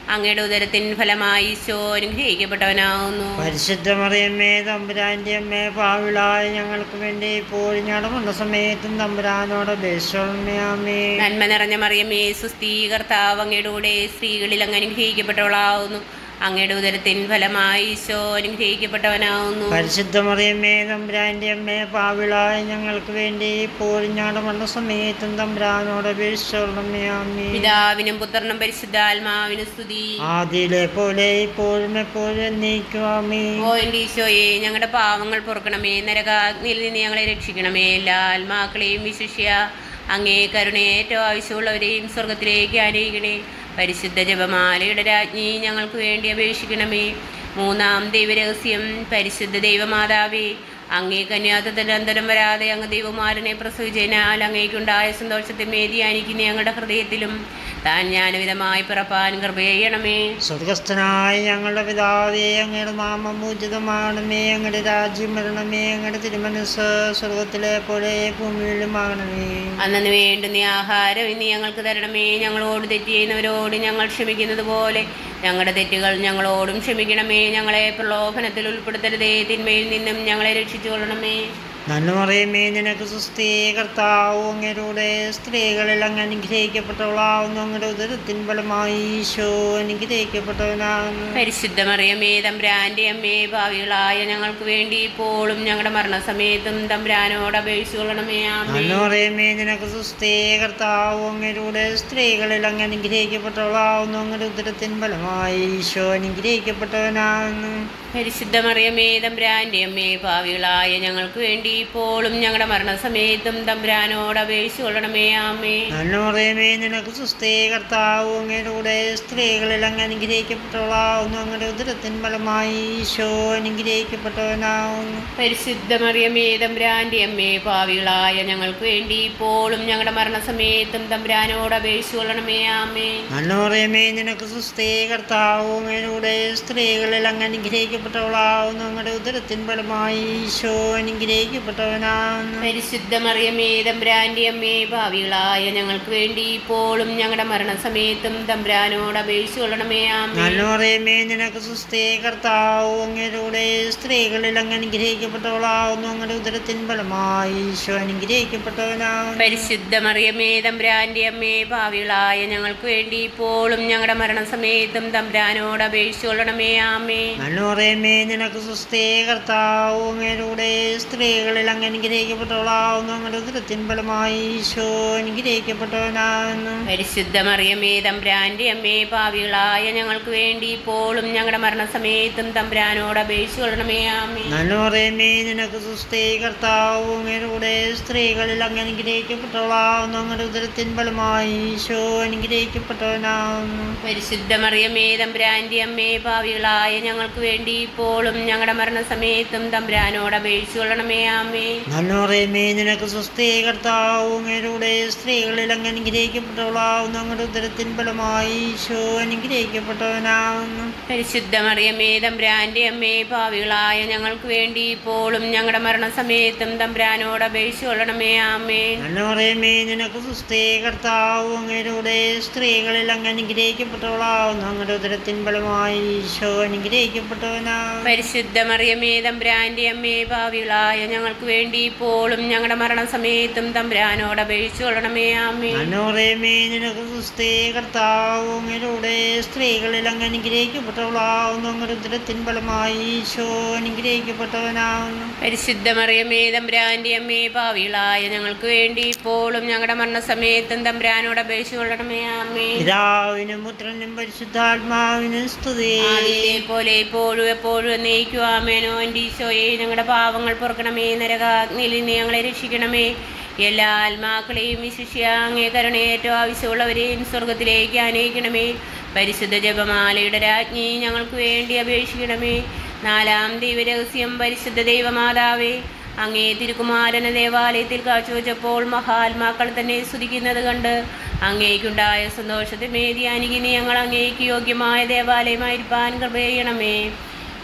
അങ്ങയുടെ ഉദരത്തിൻ ഫലമായി ഈശോ അനുഗ്രഹിക്കപ്പെട്ടവനാവുന്നു. പരിശുദ്ധ മറിയമ്മേ തമ്പുരാന്റെ അമ്മേ, പാവിളായ ഞങ്ങൾക്ക് വേണ്ടി ഇപ്പോഴും ഞങ്ങളുടെ സമയത്തും തമ്പുരാനോട് അപേക്ഷിക്കണമേ. ആമേൻ. നന്മ നിറഞ്ഞ മറിയമ്മേ സുസ്ഥീ, കർത്താവ് അങ്ങയുടെ കൂടെ സ്ത്രീകളിൽ അങ്ങ് അനുഗ്രഹിക്കപ്പെട്ടവളാവുന്നു. അങ്ങയുടെ ഉദരത്തിൻ ഫലമായി ഈശോ അനുഗ്രഹിക്കപ്പെട്ടവനാവുന്നു. പരിശുദ്ധ മറിയമ്മേ തമ്പുരാന്റെ അമ്മേ, പാവിളായ ഞങ്ങൾക്ക് വേണ്ടി ഇപ്പോഴും ഞങ്ങളുടെ സമയത്തും തമ്പുരാനോട് അപേക്ഷിക്കണമേ. ആമേൻ. പിതാവിനും പുത്രനും പരിശുദ്ധാത്മാവിനും സ്തുതി. ആദിയിലെ പോലെ ഇപ്പോഴും എപ്പോഴും എന്നേക്കും. ആമേൻ. ഓ എൻ്റെ ഈശോയെ, ഞങ്ങളുടെ പാവങ്ങൾ പൊറുക്കണമേ, നരകാഗ്നിയിൽ നിന്ന് ഞങ്ങളെ രക്ഷിക്കണമേ. എല്ലാ ആത്മാക്കളെയും വിശിഷ്യ അങ്ങേ കരുണയെ ഏറ്റവും ആവശ്യമുള്ളവരെയും സ്വർഗത്തിലേക്ക് ആനയിക്കണേ. പരിശുദ്ധ ജപമാലയുടെ രാജ്ഞി ഞങ്ങൾക്ക് വേണ്ടി അപേക്ഷിക്കണമേ. മൂന്നാം ദൈവരഹസ്യം. പരിശുദ്ധ ദൈവമാതാവേ, അങ്ങേ കന്യാത്വത്തിനന്തരം വരാതെ അങ്ങ് ദൈവകുമാരനെ പ്രസവിച്ചതിനാൽ അങ്ങേക്കുണ്ടായ സന്തോഷത്തെ മേദിയാനിക്കുന്ന ഞങ്ങളുടെ ഹൃദയത്തിലും താൻ ജ്ഞാനവിധമായി പിറപ്പാൻ കൃപ ചെയ്യണമേ. സ്വർഗസ്ഥനായ ഞങ്ങളുടെ പിതാവേ, അങ്ങയുടെ നാമം പൂജിതമാണമേ. അങ്ങയുടെ രാജ്യം വരണമേ. അങ്ങയുടെ തിരുമനസ് സ്വർഗത്തിലെ പോലെ ഭൂമിയിലുമാകണമേ. അന്നു വേണ്ടുന്ന ആഹാരം ഇന്ന് ഞങ്ങൾക്ക് തരണമേ. ഞങ്ങളോട് തെറ്റ് ചെയ്യുന്നവരോട് ഞങ്ങൾ ക്ഷമിക്കുന്നത് പോലെ ഞങ്ങളുടെ തെറ്റുകൾ ഞങ്ങളോടും ക്ഷമിക്കണമേ. ഞങ്ങളെ പ്രലോഭനത്തിൽ ഉൾപ്പെടുത്തരുതേ, തിന്മയിൽ നിന്നും ഞങ്ങളെ രക്ഷിച്ചു കൊള്ളണമേ. നന്മ മറിയമേ നിനക്ക് സുസ്ഥീ, കർത്താവ് അങ്ങയുടെ സ്ത്രീകളിൽ അങ്ങ് അനുഗ്രഹിക്കപ്പെട്ടവളാവുന്നു. അങ്ങയുടെ ഉദരത്തിൻ ഫലമായി ഈശോ അനുഗ്രഹിക്കപ്പെട്ടവനാകുന്നു. പരിശുദ്ധ മറിയമേ തമ്പുരാന്റെ അമ്മേ, ഭാവികളായ ഞങ്ങൾക്ക് വേണ്ടി ഇപ്പോഴും ഞങ്ങളുടെ മരണസമയത്തും തമ്പുരാനോട് അപേക്ഷിച്ചു കൊള്ളണമേ. ആമേൻ. നന്മ മറിയമേ നിനക്ക് സുസ്ഥീ, കർത്താവ് അങ്ങയുടെ സ്ത്രീകളിൽ അങ്ങ് അനുഗ്രഹിക്കപ്പെട്ടവളാവുന്നു. അങ്ങയുടെ ഉദരത്തിൻ ഫലമായി ഈശോ അനുഗ്രഹിക്കപ്പെട്ടവനാകുന്നു. പരിശുദ്ധ മറിയമേ തമ്പുരാന്റെ അമ്മേ, ഭാവികളായ ഞങ്ങൾക്ക് വേണ്ടി ഇപ്പോഴും ഞങ്ങളുടെ മരണസമയത്തും തമ്പുരാനോട് അപേക്ഷിച്ചു കൊള്ളണമേ. ആമേൻ. നന്മ മറിയമേ നിനക്ക് സുസ്ഥീ, കർത്താവ് അങ്ങയുടെ സ്ത്രീകളിൽ അങ്ങ് അനുഗ്രഹിക്കപ്പെട്ടവളാവുന്നു. അങ്ങയുടെ ഉദരത്തിൻ ഫലമായി ഈശോ അനുഗ്രഹിക്കപ്പെട്ടവനാവുന്നു. പരിശുദ്ധ മറിയമേ തമ്പുരാന്റെ അമ്മേ, ഭാവികളായ ഞങ്ങൾക്ക് വേണ്ടി ഇപ്പോഴും ഞങ്ങളുടെ മരണസമയത്തും തമ്പുരാനോട് അപേക്ഷിച്ചു കൊള്ളണമേ. ആമേൻ. നന്മ മറിയമേ നിനക്ക് സുസ്ഥീ, കർത്താവ് അങ്ങയുടെ സ്ത്രീകളിൽ അങ്ങ് അനുഗ്രഹിക്കപ്പെട്ടവളാവുന്നു. അങ്ങയുടെ ഉദരത്തിൻ ഫലമായി ഈശോ അനുഗ്രഹിക്കപ്പെട്ടവനാകുന്നു. പരിശുദ്ധ മറിയമേ തമ്പുരാന്റെ അമ്മേ, ഭാവികളായ ഞങ്ങൾക്ക് വേണ്ടി ഇപ്പോഴും ഞങ്ങളുടെ മരണസമയത്തും തമ്പുരാനോട് അപേക്ഷിച്ചു കൊള്ളണമേ. ആമേൻ. നന്മ മറിയമേ നിനക്ക് സുസ്ഥീ, കർത്താവ് അങ്ങയുടെ സ്ത്രീകളിൽ അങ്ങ് അനുഗ്രഹിക്കപ്പെട്ടവളാവുന്നു. അങ്ങയുടെ ഉദരത്തിൻ ഫലമായി ഈശോ അനുഗ്രഹിക്കപ്പെട്ടവനാകുന്നു. പരിശുദ്ധ മറിയമേ തമ്പുരാന്റെ അമ്മേ, ഭാവികളായ ഞങ്ങൾക്ക് വേണ്ടി ഇപ്പോഴും ഞങ്ങളുടെ മരണസമയത്തും തമ്പുരാനോട് അപേക്ഷിച്ചു കൊള്ളണമേ. ആമേൻ. നന്മ മറിയമേ നിനക്ക് സുസ്ഥീ, കർത്താവ് അങ്ങയുടെ സ്ത്രീകളിൽ അങ്ങ് അനുഗ്രഹിക്കപ്പെട്ടവളാവുന്നു. അങ്ങയുടെ ഉദരത്തിൻ ഫലമായി ഈശോ അനുഗ്രഹിക്കപ്പെട്ടവനാകുന്നു. പരിശുദ്ധ മറിയമേ തമ്പുരാന്റെ അമ്മേ, ഭാവികളായ ഞങ്ങൾക്ക് വേണ്ടി ഇപ്പോഴും ഞങ്ങളുടെ മരണസമയത്തും തമ്പുരാനോട് അപേക്ഷിച്ചു കൊള്ളണമേ. ആമേൻ. നന്മ മറിയമേ നിനക്ക് സുസ്ഥീ, കർത്താവ് അങ്ങയുടെ സ്ത്രീകളിൽ അങ്ങ് അനുഗ്രഹിക്കപ്പെട്ടവളാവുന്നു. അങ്ങയുടെ ഉദരത്തിൻ ഫലമായി ഈശോ അനുഗ്രഹിക്കപ്പെട്ടവനാകുന്നു. പരിശുദ്ധ മറിയമേ തമ്പുരാന്റെ അമ്മേ, ഭാവികളായ ഞങ്ങൾക്ക് വേണ്ടി ഇപ്പോഴും ഞങ്ങളുടെ മരണസമയത്തും തമ്പുരാനോട് അപേക്ഷിച്ചു കൊള്ളണമേ. ആമേൻ. നന്മ മറിയമേ നിനക്ക് സുസ്ഥീ, കർത്താവ് അങ്ങയുടെ സ്ത്രീകളിൽ അങ്ങ് അനുഗ്രഹിക്കപ്പെട്ടവളാവുന്നു. അങ്ങയുടെ ഉദരത്തിൻ ഫലമായി ഈശോ അനുഗ്രഹിക്കപ്പെട്ടവനാകുന്നു. പരിശുദ്ധ മറിയമേ തമ്പുരാന്റെ അമ്മേ, ഭാവികളായ ഞങ്ങൾക്ക് വേണ്ടി ഇപ്പോഴും ഞങ്ങളുടെ മരണസമയത്തും തമ്പുരാനോട് അപേക്ഷിച്ചു കൊള്ളണമേ. ആമേൻ. നന്മ മറിയമേ നിനക്ക് സുസ്ഥീ, കർത്താവ് അങ്ങയുടെ സ്ത്രീകളിൽ അങ്ങ് അനുഗ്രഹിക്കപ്പെട്ടവളാവുന്നു. അങ്ങയുടെ ഉദരത്തിൻ ഫലമായി ഈശോ അനുഗ്രഹിക്കപ്പെട്ടവനാകുന്നു. പരിശുദ്ധ മറിയമേ തമ്പുരാന്റെ അമ്മേ, ഭാവികളായ ഞങ്ങൾക്ക് വേണ്ടി ഇപ്പോഴും ഞങ്ങളുടെ മരണസമയത്തും തമ്പുരാനോട് അപേക്ഷിച്ചു കൊള്ളണമേ. ആമേൻ. നന്മ മറിയമേ നിനക്ക് സുസ്ഥീ, കർത്താവ് അങ്ങയുടെ സ്ത്രീകളിൽ അങ്ങ് അനുഗ്രഹിക്കപ്പെട്ടവളാവുന്നു. അങ്ങയുടെ ഉദരത്തിൻ ഫലമായി ഈശോ അനുഗ്രഹിക്കപ്പെട്ടവനാകുന്നു. പരിശുദ്ധ മറിയമേ തമ്പുരാന്റെ അമ്മേ, ഭാവികളായ ഞങ്ങൾക്ക് വേണ്ടി ഇപ്പോഴും ഞങ്ങളുടെ മരണസമയത്തും തമ്പുരാനോട് അപേക്ഷിച്ചു കൊള്ളണമേ. ആമേൻ. പിതാവിനും പുത്രനും പരിശുദ്ധാത്മാവിനും സ്തുതി. ആദിയിലെ പോലെ ഇപ്പോഴും എപ്പോഴും എന്നേക്കും. ആമേൻ. ഓ എൻ്റെ ഈശോയെ, ഞങ്ങളുടെ പാവങ്ങൾ പൊറുക്കണമേ, നരകാഗ്നിയിൽ നിന്ന് ഞങ്ങളെ രക്ഷിക്കണമേ. എല്ലാ ആത്മാക്കളെയും വിശിഷ്യ അങ്ങേ കരുണയെ ഏറ്റവും ആവശ്യമുള്ളവരെയും സ്വർഗത്തിലേക്ക് ആനയിക്കണമേ. പരിശുദ്ധ ജപമാലയുടെ രാജ്ഞി ഞങ്ങൾക്ക് വേണ്ടി അപേക്ഷിക്കണമേ. നാലാം ദൈവരഹസ്യം. പരിശുദ്ധ ദൈവമാതാവേ, അങ്ങേ തിരുക്കുമാരന ദേവാലയത്തിൽ കാഴ്ചവെച്ചപ്പോൾ മഹാത്മാക്കൾ തന്നെ സ്തുതിക്കുന്നത് കണ്ട് അങ്ങേക്കുണ്ടായ സന്തോഷത്തെ മേദിയാനിക്കിനി ഞങ്ങൾ അങ്ങേക്ക് യോഗ്യമായ ദേവാലയമായിരിക്കാൻ കൃപ ചെയ്യണമേ.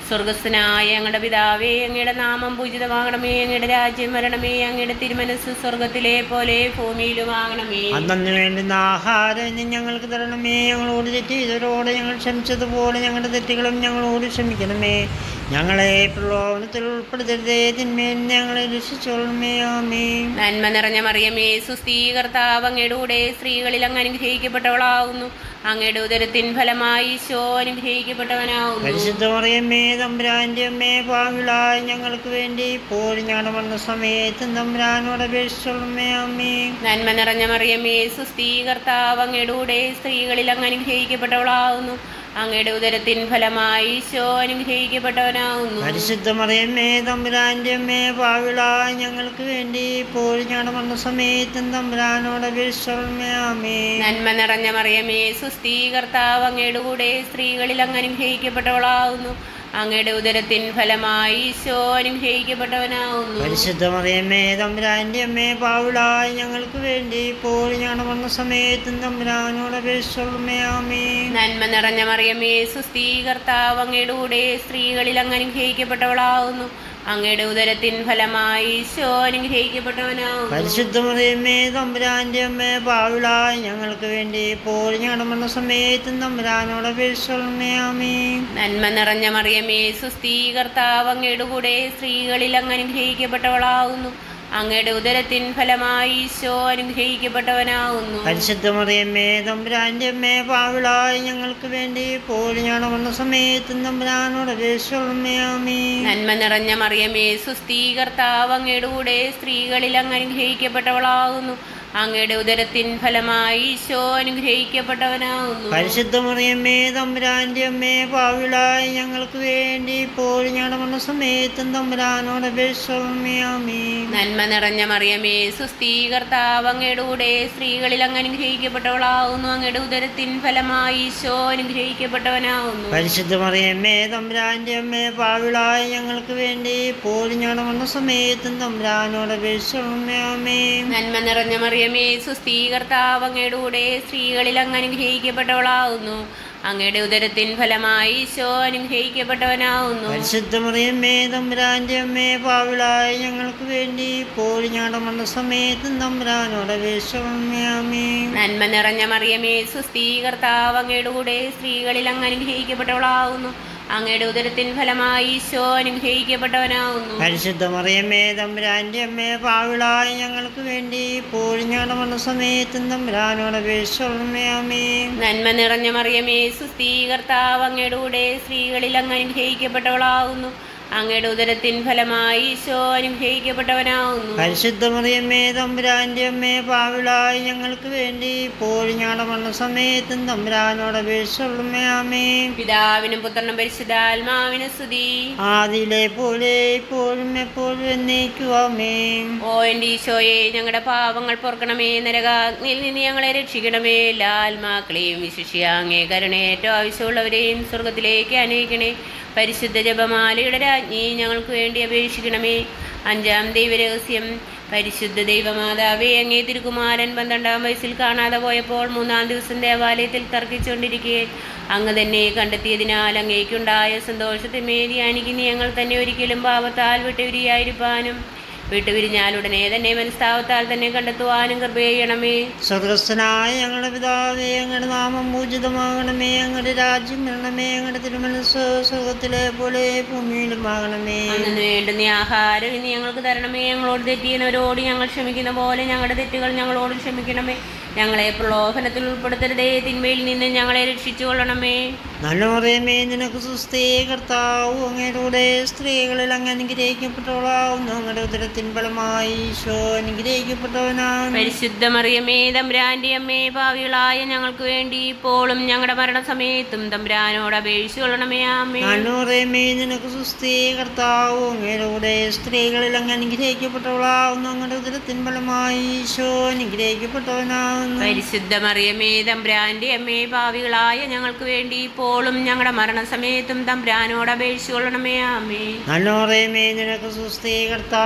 സ്വർഗസ്ഥനായ ഞങ്ങളുടെ പിതാവേ, അങ്ങയുടെ നാമം പൂജിതമാകണമേ, അങ്ങയുടെ രാജ്യം വരണമേ, അങ്ങയുടെ തിരുമനസ് സ്വർഗത്തിലെ പോലെ ഭൂമിയിലുമാകണമേ. അന്നു വേണ്ടുന്ന ആഹാരം ഇന്ന് ഞങ്ങൾക്ക് തരണമേ. ഞങ്ങളോട് തെറ്റ് ചെയ്തവരോട് ഞങ്ങൾ ക്ഷമിച്ചതുപോലെ ഞങ്ങളുടെ തെറ്റുകളും ഞങ്ങളോട് ക്ഷമിക്കണമേ. ഞങ്ങളെ പ്രലോഭനത്തിൽ ഉൾപ്പെടുത്തരുതേ, തിന്മേൽ ഞങ്ങളെ രക്ഷിച്ചോളണമേ. ആമേൻ. നന്മ നിറഞ്ഞ മറിയമേ, സുസ്ഥീ, കർത്താവ് അങ്ങയുടെ കൂടെ സ്ത്രീകളിൽ അങ്ങ് അനുഗ്രഹിക്കപ്പെട്ടവളാകുന്നു. അങ്ങയുടെ ഉദരത്തിൻ ഫലമായി ഈശോ അനുഗ്രഹിക്കപ്പെട്ടവനാകുന്നു. പരിശുദ്ധ മറിയമ്മേ, തമ്പുരാന്റെ അമ്മേ, പാപികളായ ഞങ്ങൾക്ക് വേണ്ടി ഇപ്പോഴും ഞങ്ങളുടെ മരണസമയത്തും തമ്പുരാനോട് അപേക്ഷിച്ചോളണമേ. ആമേൻ. നന്മ നിറഞ്ഞ മറിയമേ, സുസ്ഥീ, കർത്താവ് അങ്ങയുടെ കൂടെ സ്ത്രീകളിൽ അങ്ങ് അനുഗ്രഹിക്കപ്പെട്ടവളാകുന്നു. അങ്ങയുടെ ഉദരത്തിൻ ഫലമായി ഈശോ അനുഗ്രഹിക്കപ്പെട്ടവനാകുന്നു. പരിശുദ്ധ മറിയമ്മേ, തമ്പുരാന്റെ അമ്മേ, പാപികളായ ഞങ്ങൾക്ക് വേണ്ടി ഇപ്പോഴും ഞങ്ങളുടെ മരണസമയത്തും തമ്പുരാനോട് അപേക്ഷിച്ചോളണമേ. ആമേൻ. നന്മ നിറഞ്ഞ മറിയമേ, സുസ്ഥീ, കർത്താവ് അങ്ങയുടെ കൂടെ സ്ത്രീകളിൽ അങ്ങ് അനുഗ്രഹിക്കപ്പെട്ടവളാകുന്നു. അങ്ങയുടെ ഉദരത്തിൻ ഫലമായി ഈശോ അനുഗ്രഹിക്കപ്പെട്ടവനാകുന്നു. പരിശുദ്ധ മറിയമ്മേ, തമ്പുരാന്റെ അമ്മേ, പാപികളായ ഞങ്ങൾക്ക് വേണ്ടി ഇപ്പോഴും ഞങ്ങളുടെ മരണസമയത്തും തമ്പുരാനോട് അപേക്ഷിച്ചോളണമേ. ആമേൻ. നന്മ നിറഞ്ഞ മറിയമേ, സുസ്ഥീ, കർത്താവ് അങ്ങയുടെ കൂടെ സ്ത്രീകളിൽ അങ്ങ് അനുഗ്രഹിക്കപ്പെട്ടവളാകുന്നു. അങ്ങയുടെ ഉദരത്തിൻ ഫലമായി ഈശോ അനുഗ്രഹിക്കപ്പെട്ടവനാകുന്നു. പരിശുദ്ധ മറിയമ്മേ, തമ്പുരാന്റെ അമ്മേ, പാപികളായ ഞങ്ങൾക്ക് വേണ്ടി ഇപ്പോഴും ഞങ്ങളുടെ മരണസമയത്തും തമ്പുരാനോട് അപേക്ഷിച്ചോളണമേ. ആമേൻ. നന്മ നിറഞ്ഞ മറിയമേ, സുസ്ഥീ, കർത്താവ് അങ്ങയുടെ കൂടെ സ്ത്രീകളിൽ അങ്ങ് അനുഗ്രഹിക്കപ്പെട്ടവളാകുന്നു. അങ്ങയുടെ ഉദരത്തിൻ ഫലമായി ഈശോ അനുഗ്രഹിക്കപ്പെട്ടവനാകുന്നു. പരിശുദ്ധ മറിയമ്മേ, തമ്പുരാന്റെ അമ്മേ, പാപികളായ ഞങ്ങൾക്ക് വേണ്ടി ഇപ്പോഴും ഞങ്ങളുടെ മരണസമയത്തും തമ്പുരാനോട് അപേക്ഷിച്ചോളണമേ. ആമേൻ. നന്മ നിറഞ്ഞ മറിയമേ, സുസ്ഥീ, കർത്താവ് അങ്ങയുടെ കൂടെ സ്ത്രീകളിൽ അങ്ങ് അനുഗ്രഹിക്കപ്പെട്ടവളാകുന്നു. അങ്ങയുടെ ഉദരത്തിൻ ഫലമായി ഈശോ അനുഗ്രഹിക്കപ്പെട്ടവനാകുന്നു. പരിശുദ്ധ മറിയമ്മേ, തമ്പുരാന്റെ അമ്മേ, പാപികളായ ഞങ്ങൾക്ക് വേണ്ടി ഇപ്പോഴും ഞങ്ങളുടെ മരണസമയത്തും തമ്പുരാനോട് അപേക്ഷിച്ചോളണമേ. ആമേൻ. നന്മ നിറഞ്ഞ മറിയമേ, സുസ്ഥീ, കർത്താവ് അങ്ങയുടെ കൂടെ സ്ത്രീകളിൽ അങ്ങ് അനുഗ്രഹിക്കപ്പെട്ടവളാകുന്നു. അങ്ങയുടെ ഉദരത്തിൻ ഫലമായി ഈശോ അനുഗ്രഹിക്കപ്പെട്ടവനാകുന്നു. പരിശുദ്ധ മറിയമ്മേ, തമ്പുരാന്റെ അമ്മേ, പാപികളായ ഞങ്ങൾക്ക് വേണ്ടി ഇപ്പോഴും ഞങ്ങളുടെ മരണസമയത്തും തമ്പുരാനോട് അപേക്ഷിച്ചോളണമേ. ആമേൻ. നന്മ നിറഞ്ഞ മറിയമേ, സുസ്ഥീ, കർത്താവ് അങ്ങയുടെ കൂടെ സ്ത്രീകളിൽ അങ്ങ് അനുഗ്രഹിക്കപ്പെട്ടവളാകുന്നു. അങ്ങയുടെ ഉദരത്തിൻ ഫലമായി ഈശോ അനുഗ്രഹിക്കപ്പെട്ടവനാകുന്നു. പരിശുദ്ധ മറിയമ്മേ, തമ്പുരാന്റെ അമ്മേ, പാപികളായ ഞങ്ങൾക്ക് വേണ്ടി ഇപ്പോഴും ഞങ്ങളുടെ മരണസമയത്തും തമ്പുരാനോട് അപേക്ഷിച്ചോളണമേ. ആമേൻ. നന്മ നിറഞ്ഞ മറിയമേ, സുസ്ഥീ, കർത്താവ് അങ്ങയുടെ കൂടെ സ്ത്രീകളിൽ അങ്ങ് അനുഗ്രഹിക്കപ്പെട്ടവളാകുന്നു. അങ്ങയുടെ ഉദരത്തിൻ ഫലമായി ഈശോ അനുഗ്രഹിക്കപ്പെട്ടവനാകുന്നു. പരിശുദ്ധ മറിയമ്മേ, തമ്പുരാന്റെ അമ്മേ, പാപികളായ ഞങ്ങൾക്ക് വേണ്ടി ഇപ്പോഴും ഞങ്ങളുടെ മരണസമയത്തും തമ്പുരാനോട് അപേക്ഷിച്ചോളണമേ. ആമേൻ. നന്മ നിറഞ്ഞ മറിയമേ, സുസ്ഥീ, കർത്താവ് അങ്ങയുടെ കൂടെ സ്ത്രീകളിൽ അങ്ങ് അനുഗ്രഹിക്കപ്പെട്ടവളാകുന്നു. അങ്ങയുടെ ഉദരത്തിൻ ഫലമായി ഈശോ അനുഗ്രഹിക്കപ്പെട്ടവനാകുന്നു. പരിശുദ്ധ മറിയമ്മേ, തമ്പുരാന്റെ അമ്മേ, പാപികളായ ഞങ്ങൾക്ക് വേണ്ടി ഇപ്പോഴും ഞങ്ങളുടെ മരണസമയത്തും തമ്പുരാനോട് അപേക്ഷിച്ചോളണമേ. ആമേൻ. പിതാവിനും പുത്രനും പരിശുദ്ധാത്മാവിനും സ്തുതി. ആദിയിലെ പോലെ ഇപ്പോഴും എപ്പോഴും എന്നേക്കും. ആമേൻ. ഓ എൻ്റെ ഈശോയെ, ഞങ്ങളുടെ പാവങ്ങൾ പൊറുക്കണമേ, നരകാഗ്നിയിൽ നിന്ന് ഞങ്ങളെ രക്ഷിക്കണമേ. എല്ലാ ആത്മാക്കളെയും വിശിഷ്യ അങ്ങേ കരുണയേറ്റവും ആവശ്യമുള്ളവരെയും സ്വർഗത്തിലേക്ക് അനയിക്കണേ. പരിശുദ്ധ ജപമാലയുടെ രാജ്ഞി ഞങ്ങൾക്ക് വേണ്ടി അപേക്ഷിക്കണമേ. അഞ്ചാം ദൈവരഹസ്യം. പരിശുദ്ധ ദൈവമാതാവേ, അങ്ങേ തിരുകുമാരൻ പന്ത്രണ്ടാം വയസ്സിൽ കാണാതെ പോയപ്പോൾ മൂന്നാം ദിവസം ദേവാലയത്തിൽ തർക്കിച്ചുകൊണ്ടിരിക്കെ അങ്ങ് തന്നെ കണ്ടെത്തിയതിനാൽ അങ്ങേക്കുണ്ടായ സന്തോഷത്തിന്മേൽ ധ്യാനിക്കുന്ന ഞങ്ങൾ തന്നെ ഒരിക്കലും പാപത്താൽ വിട്ടുപിരിയായിരിക്കാനും വിട്ടുപിരിഞ്ഞാലുടനെ തന്നെ മനസ്താവത്താൽ തന്നെ കണ്ടെത്തുവാനും കൃപ ചെയ്യണമേ. സ്വർഗസ്ഥനായ ഞങ്ങളുടെ പിതാവേ, അങ്ങയുടെ നാമം പൂജിതമാകണമേ. അങ്ങയുടെ രാജ്യം വരണമേ. അങ്ങയുടെ തിരുമനസ്സ് സ്വർഗത്തിലെ പോലെ ഭൂമിയിലുമാകണമേ. അന്നു വേണ്ടുന്ന ആഹാരം ഇന്ന് ഞങ്ങൾക്ക് തരണമേ. ഞങ്ങളോട് തെറ്റിയുന്നവരോട് ഞങ്ങൾ ക്ഷമിക്കുന്ന പോലെ ഞങ്ങളുടെ തെറ്റുകൾ ഞങ്ങളോട് ക്ഷമിക്കണമേ. ഞങ്ങളെ പ്രലോഭനത്തിൽ ഉൾപ്പെടുത്തരുതേ, തിന്മയിൽ നിന്ന് ഞങ്ങളെ രക്ഷിച്ചു കൊള്ളണമേ. നല്ല മറിയമേ, നിനക്ക് സുസ്ഥീ, കർത്താവ് അങ്ങയുടെ കൂടെ സ്ത്രീകളിൽ അങ്ങ് അനുഗ്രഹിക്കപ്പെട്ടവളാവുന്നു. അങ്ങയുടെ ഉദരത്തിൻ ഫലമായി ഈശോ അനുഗ്രഹിക്കപ്പെട്ടവനാണ്. പരിശുദ്ധ മറിയമേ, തമ്പുരാന്റെ അമ്മേ, പാപികളായ ഞങ്ങൾക്ക് വേണ്ടി ഇപ്പോഴും ഞങ്ങളുടെ മരണസമയത്തും തമ്പുരാനോട് അപേക്ഷിച്ചു കൊള്ളണമേ. ആമേൻ. നല്ല മറിയമേ, നിനക്ക് സുസ്ഥീ, കർത്താവ് അങ്ങയുടെ കൂടെ സ്ത്രീകളിൽ അങ്ങ് അനുഗ്രഹിക്കപ്പെട്ടവളാവുന്നു. അങ്ങയുടെ ഉദരത്തിൻ ഫലമായി ഈശോ അനുഗ്രഹിക്കപ്പെട്ടവനാണ്. പരിശുദ്ധ മറിയമേ, തമ്പുരാന്റെ അമ്മേ, പാപികളായ ഞങ്ങൾക്ക് വേണ്ടി ഇപ്പോഴും ഞങ്ങളുടെ മരണസമയത്തും തമ്പുരാനോട് അപേക്ഷിച്ചു കൊള്ളണമേ. ആമേൻ. നല്ല മറിയമേ, നിനക്ക് സുസ്ഥീ, കർത്താവ്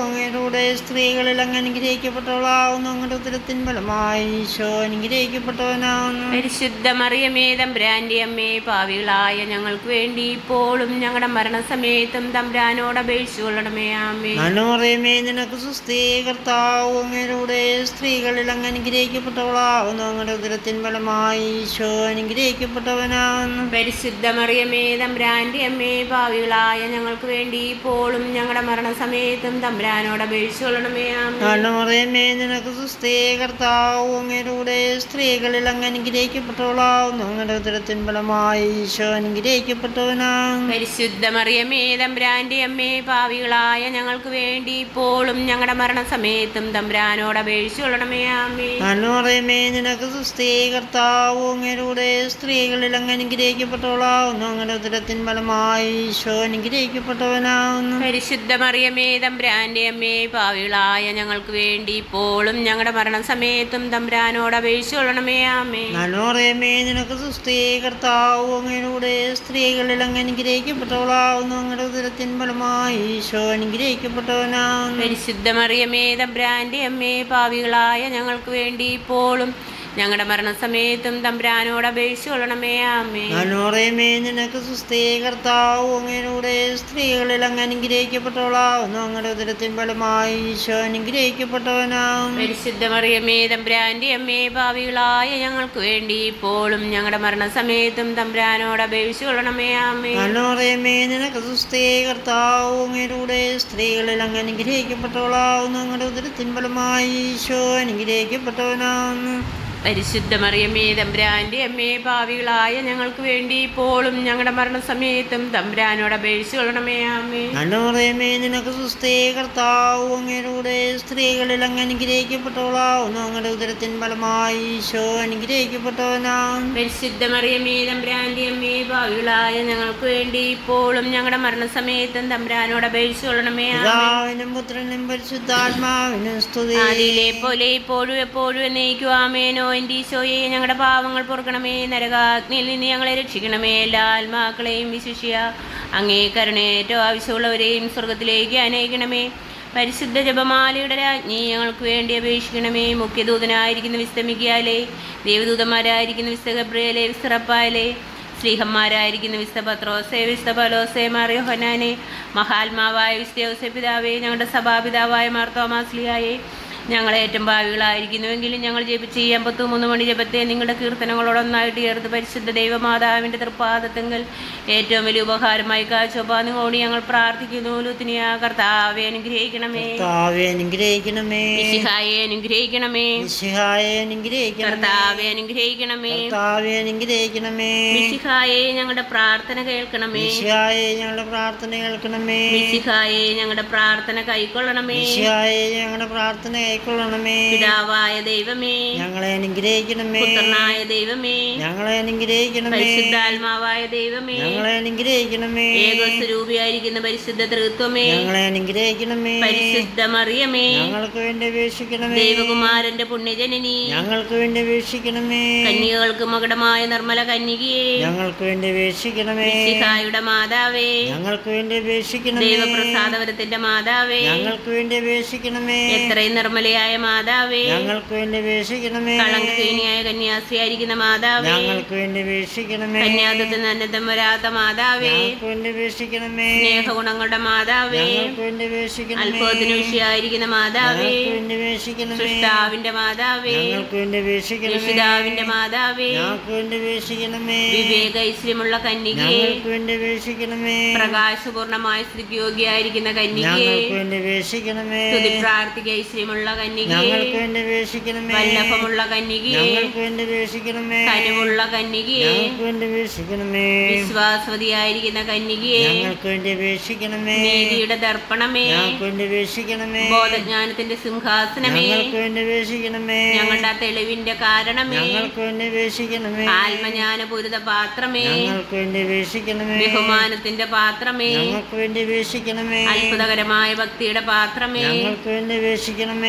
അങ്ങയുടെ സ്ത്രീകളിൽ അങ്ങ് അനുഗ്രഹിക്കപ്പെട്ടവളാവുന്നു. അങ്ങയുടെ ഉദരത്തിൻ ഫലമായി ഈശോ അനുഗ്രഹിക്കപ്പെട്ടവനാവുന്നു. പരിശുദ്ധ മറിയമേ തമ്പുരാന്റെ അമ്മേ, പാപികളായ ഞങ്ങൾക്ക് വേണ്ടി ഇപ്പോഴും ഞങ്ങളുടെ മരണസമയത്തും തമ്പുരാനോട് അപേക്ഷിച്ചു കൊള്ളണമേ. ആമേൻ. മനോറയമേ നിനക്ക് സുസ്ഥീ, കർത്താവ് അങ്ങയുടെ സ്ത്രീകളിൽ അങ്ങ് അനുഗ്രഹിക്കപ്പെട്ടവളാവുന്നു. അങ്ങയുടെ ഉദരത്തിൻ ഫലമായി ഈശോ അനുഗ്രഹിക്കപ്പെട്ടവനാവുന്നു. പരിശുദ്ധ മറിയമേ തമ്പുരാന്റെ അമ്മേ, പാപികളായ ഞങ്ങൾക്ക് വേണ്ടി ഇപ്പോഴും ഞങ്ങളുടെ മരണസമയത്തും തമ്പുരാനോട് അപേക്ഷിച്ചു കൊള്ളണമേ. ആമേൻ. മനോറയമേ നിനക്ക് സുസ്ഥീ, കർത്താവ് അങ്ങയുടെ സ്ത്രീകളിൽ അങ്ങ് അനുഗ്രഹിക്കപ്പെട്ടവളാവുന്നു. അങ്ങയുടെ ഉദരത്തിൻ ഫലമായി ഈശോ അനുഗ്രഹിക്കപ്പെട്ടവനാവുന്നു. പരിശുദ്ധ മറിയമേ തമ്പുരാന്റെ അമ്മേ, പാപികളായ ഞങ്ങൾക്ക് വേണ്ടി ഇപ്പോഴും ഞങ്ങളുടെ മരണസമയത്തും തമ്പുരാനോട് അപേക്ഷിച്ചു കൊള്ളണമേ. ആമേൻ. മനോറയമേ നിനക്ക് സുസ്ഥീ, കർത്താവ് അങ്ങയുടെ സ്ത്രീകളിൽ അങ്ങ് അനുഗ്രഹിക്കപ്പെട്ടവളാവുന്നു. അങ്ങയുടെ ഉദരത്തിൻ ഫലമായി ഈശോ അനുഗ്രഹിക്കപ്പെട്ടവനാവുന്നു. പരിശുദ്ധ മറിയമേ തമ്പുരാന്റെ അമ്മേ, പാപികളായ ഞങ്ങൾക്ക് വേണ്ടി ഇപ്പോഴും ഞങ്ങളുടെ മരണസമയത്തും തമ്പുരാനോട് അപേക്ഷിച്ചു കൊള്ളണമേ. ആമേൻ. മനോറയമേ നിനക്ക് സുസ്ഥീ, കർത്താവ് അങ്ങയുടെ സ്ത്രീകളിൽ അങ്ങ് അനുഗ്രഹിക്കപ്പെട്ടവളാവുന്നു. അങ്ങയുടെ ഉദരത്തിൻ ഫലമായി ഈശോ അനുഗ്രഹിക്കപ്പെട്ടവനാവുന്നു. പരിശുദ്ധ മറിയമേ തമ്പുരാന്റെ അമ്മേ, പാപികളായ ഞങ്ങൾക്ക് വേണ്ടി ഇപ്പോഴും ഞങ്ങളുടെ മരണസമയത്തും തമ്പുരാനോട് അപേക്ഷിച്ചു കൊള്ളണമേ. ആമേൻ. മനോറയമേ നിനക്ക് സുസ്ഥീ, കർത്താവ് അങ്ങയുടെ സ്ത്രീകളിൽ അങ്ങ് അനുഗ്രഹിക്കപ്പെട്ടവളാവുന്നു. അങ്ങയുടെ ഉദരത്തിൻ ഫലമായി ഈശോ അനുഗ്രഹിക്കപ്പെട്ടവനാവുന്നു. പരിശുദ്ധ മറിയമേ തമ്പുരാന്റെ അമ്മേ, പാപികളായ ഞങ്ങൾക്ക് വേണ്ടി ഇപ്പോഴും ഞങ്ങളുടെ മരണസമയത്തും തമ്പുരാനോട് അപേക്ഷിച്ചു കൊള്ളണമേ. ആമേൻ. മനോറയമേ നിനക്ക് സുസ്ഥീ, കർത്താവ് അങ്ങയുടെ സ്ത്രീകളിൽ അങ്ങ് അനുഗ്രഹിക്കപ്പെട്ടവളാവുന്നു. അങ്ങയുടെ ഉദരത്തിൻ ഫലമായി ഈശോ അനുഗ്രഹിക്കപ്പെട്ടവനാവുന്നു. പരിശുദ്ധ മറിയമേ തമ്പുരാന്റെ അമ്മേ, പാപികളായ ഞങ്ങൾക്ക് വേണ്ടി ഇപ്പോഴും ഞങ്ങളുടെ മരണസമയത്തും തമ്പുരാനോട് അപേക്ഷിച്ചു കൊള്ളണമേ. ആമേൻ. മനോറയമേ നിനക്ക് സുസ്ഥീ, കർത്താവ് അങ്ങയുടെ സ്ത്രീകളിൽ അങ്ങ് അനുഗ്രഹിക്കപ്പെട്ടവളാവുന്നു. അങ്ങയുടെ ഉദരത്തിൻ ഫലമായി ഈശോ അനുഗ്രഹിക്കപ്പെട്ടവനാവുന്നു. പരിശുദ്ധ മറിയമേ തമ്പുരാന്റെ അമ്മേ, പാപികളായ ഞങ്ങൾക്ക് വേണ്ടി ഇപ്പോഴും ഞങ്ങളുടെ മരണസമയത്തും തമ്പുരാനോട് അപേക്ഷിച്ചു കൊള്ളണമേ. പിതാവിനും പുത്രനും പരിശുദ്ധാത്മാവിനും സ്തുതി. ആദിയിലെ പോലെ ഇപ്പോഴും എപ്പോഴും എന്നേക്കും. ആമേനോ. എൻ്റെ ഈശോയെ, ഞങ്ങളുടെ പാവങ്ങൾ പൊറുക്കണമേ, നരകാഗ്നിയിൽ നിന്ന് ഞങ്ങളെ രക്ഷിക്കണമേ. എല്ലാ ആത്മാക്കളെയും വിശിഷ്യ അങ്ങേ കരുണയേറ്റവും ആവശ്യമുള്ളവരെയും സ്വർഗത്തിലേക്ക് അനയിക്കണമേ. പരിശുദ്ധ ജപമാലയുടെ രാജ്ഞി ഞങ്ങൾക്ക് വേണ്ടി അപേക്ഷിക്കണമേ. മുഖ്യദൂതനായിരിക്കുന്ന വിശുദ്ധ മിഖായേലേ, ദേവദൂതന്മാരായിരിക്കുന്ന വിശുദ്ധ ഗബ്രിയേലേ, വിശുദ്ധ റഫായേലേ, ശ്ലീഹന്മാരായിരിക്കുന്ന വിശുദ്ധ പത്രോസേ, വിശുദ്ധ പൗലോസേ, മാർ യോഹന്നാനേ, മഹാത്മാവായ വിശുദ്ധ യോസേപ്പ് പിതാവേ, ഞങ്ങളുടെ സഭാപിതാവായ മാർ തോമാസ് ശ്ലീഹായേ, ഞങ്ങളേറ്റവും ഭാവികളായിരിക്കുന്നുവെങ്കിലും ഞങ്ങൾ ജപിച്ച് ഈ അമ്പത്തി മൂന്ന് മണി ജപത്തെ നിങ്ങളുടെ കീർത്തനങ്ങളോടൊന്നായിട്ട് ചേർത്ത് പരിശുദ്ധ ദൈവമാതാവിൻ്റെ തൃപ്പാദത്തെങ്കിൽ ഏറ്റവും വലിയ ഉപകാരമായി കാഴ്ചപ്പാന്നുകൂടി ഞങ്ങൾ പ്രാർത്ഥിക്കുന്നു. ലുത്തിനിയ കർത്താവെ അനുഗ്രഹിക്കണമേ. കർത്താവേ അനുഗ്രഹിക്കണമേ. മിശിഹായെ അനുഗ്രഹിക്കണമേ. മിശിഹായെ അനുഗ്രഹിക്കണമേ. കർത്താവെ അനുഗ്രഹിക്കണമേ. കർത്താവേ അനുഗ്രഹിക്കണമേ. മിശിഹായെ ഞങ്ങളുടെ പ്രാർത്ഥന കേൾക്കണമേ. മിശിഹായെ ഞങ്ങളുടെ പ്രാർത്ഥന കേൾക്കണമേ. മിശിഹായെ ഞങ്ങളുടെ പ്രാർത്ഥന കൈക്കൊള്ളണമേ. മിശിഹായെ ഞങ്ങളുടെ പ്രാർത്ഥന കൈക്കൊള്ളണമേ. പിതാവായ ദൈവമേ ഞങ്ങളെ അനുഗ്രഹിക്കണമേ. പുത്രനായ ദൈവമേ ഞങ്ങളെ അനുഗ്രഹിക്കണമേ. പരിശുദ്ധാത്മാവായ ദൈവമേ ഞങ്ങളെ അനുഗ്രഹിക്കണമേ. ഏകസ്വരൂപിയായിരിക്കുന്ന പരിശുദ്ധ തൃത്വമേ ഞങ്ങളെ അനുഗ്രഹിക്കണമേ. പരിശുദ്ധ മറിയമേ ഞങ്ങൾക്ക് വേണ്ടി അപേക്ഷിക്കണമേ. ദൈവകുമാരന്റെ പുണ്യജനനി ഞങ്ങൾക്ക് വേണ്ടി അപേക്ഷിക്കണമേ. കന്യകൾക്ക് മകുടമായ നിർമ്മല കന്യകയെ ഞങ്ങൾക്ക് വേണ്ടി അപേക്ഷിക്കണമേ. മിശിഹായുടെ മാതാവേ ഞങ്ങൾക്ക് വേണ്ടി അപേക്ഷിക്കണമേ. ദൈവപ്രസാദവരത്തിന്റെ മാതാവേ ഞങ്ങൾക്ക് വേണ്ടി അപേക്ഷിക്കണമേ. എത്രയും നിർമ്മലയായ മാതാവേ ഞങ്ങൾക്ക് വേണ്ടി അപേക്ഷിക്കണമേ. കളങ്കഹീനിയായ കന്യാസിയായിരിക്കുന്ന മാതാവേ ഞങ്ങൾക്ക് വേണ്ടി അപേക്ഷിക്കണമേ. കന്യാത്വത്തിൽ അന്നതം വരാത്ത മാതാവേ ഞങ്ങൾക്ക് വേണ്ടി അപേക്ഷിക്കണമേ. സ്നേഹഗുണങ്ങളുടെ മാതാവേ ഞങ്ങൾക്ക് വേണ്ടി അപേക്ഷിക്കണമേ. അത്ഭുതത്തിന് വിഷയായിരിക്കുന്ന മാതാവേ ഞങ്ങൾക്ക് വേണ്ടി അപേക്ഷിക്കണമേ. സൃഷ്ടാവിന്റെ മാതാവേ ഞങ്ങൾക്ക് വേണ്ടി അപേക്ഷിക്കണമേ. രക്ഷിതാവിന്റെ മാതാവേ ഞങ്ങൾക്ക് വേണ്ടി അപേക്ഷിക്കണമേ. വിവേക ഐശ്വര്യമുള്ള കന്യകയെ ഞങ്ങൾക്ക് വേണ്ടി അപേക്ഷിക്കണമേ. പ്രകാശപൂർണമായ സ്ത്രീക്ക് യോഗ്യയായിരിക്കുന്ന കന്യകയെ ഞങ്ങൾക്ക് വേണ്ടി അപേക്ഷിക്കണമേ. സ്തുതി പ്രാർത്ഥിക ഐശ്വര്യമുള്ള കന്യകയെ ഞങ്ങൾക്ക് വേണ്ടി അപേക്ഷിക്കണമേ. വല്ലഭമുള്ള കന്യകയെ ഞങ്ങൾക്ക് വേണ്ടി അപേക്ഷിക്കണമേ. കനിവുള്ള കന്യകയെ ഞങ്ങൾക്ക് വേണ്ടി അപേക്ഷിക്കണമേ. വിശ്വാസവതിയായിരിക്കുന്ന കന്യകയെ ഞങ്ങൾക്ക് വേണ്ടി അപേക്ഷിക്കണമേ. നീതിയുടെ ദർപ്പണമേ ഞങ്ങൾക്ക് വേണ്ടി അപേക്ഷിക്കണമേ. ബോധജ്ഞാനത്തിന്റെ സിംഹാസനമേ ഞങ്ങൾക്ക് വേണ്ടി അപേക്ഷിക്കണമേ. ഞങ്ങളുടെ തെളിവിന്റെ കാരണമേ ഞങ്ങൾക്ക് വേണ്ടി അപേക്ഷിക്കണമേ. ആത്മജ്ഞാനപൂരിത പാത്രമേ ഞങ്ങൾക്ക് വേണ്ടി അപേക്ഷിക്കണമേ. ബഹുമാനത്തിന്റെ പാത്രമേ ഞങ്ങൾക്ക് വേണ്ടി അപേക്ഷിക്കണമേ. അത്ഭുതകരമായ ഭക്തിയുടെ പാത്രമേ ഞങ്ങൾക്ക് വേണ്ടി അപേക്ഷിക്കണമേ.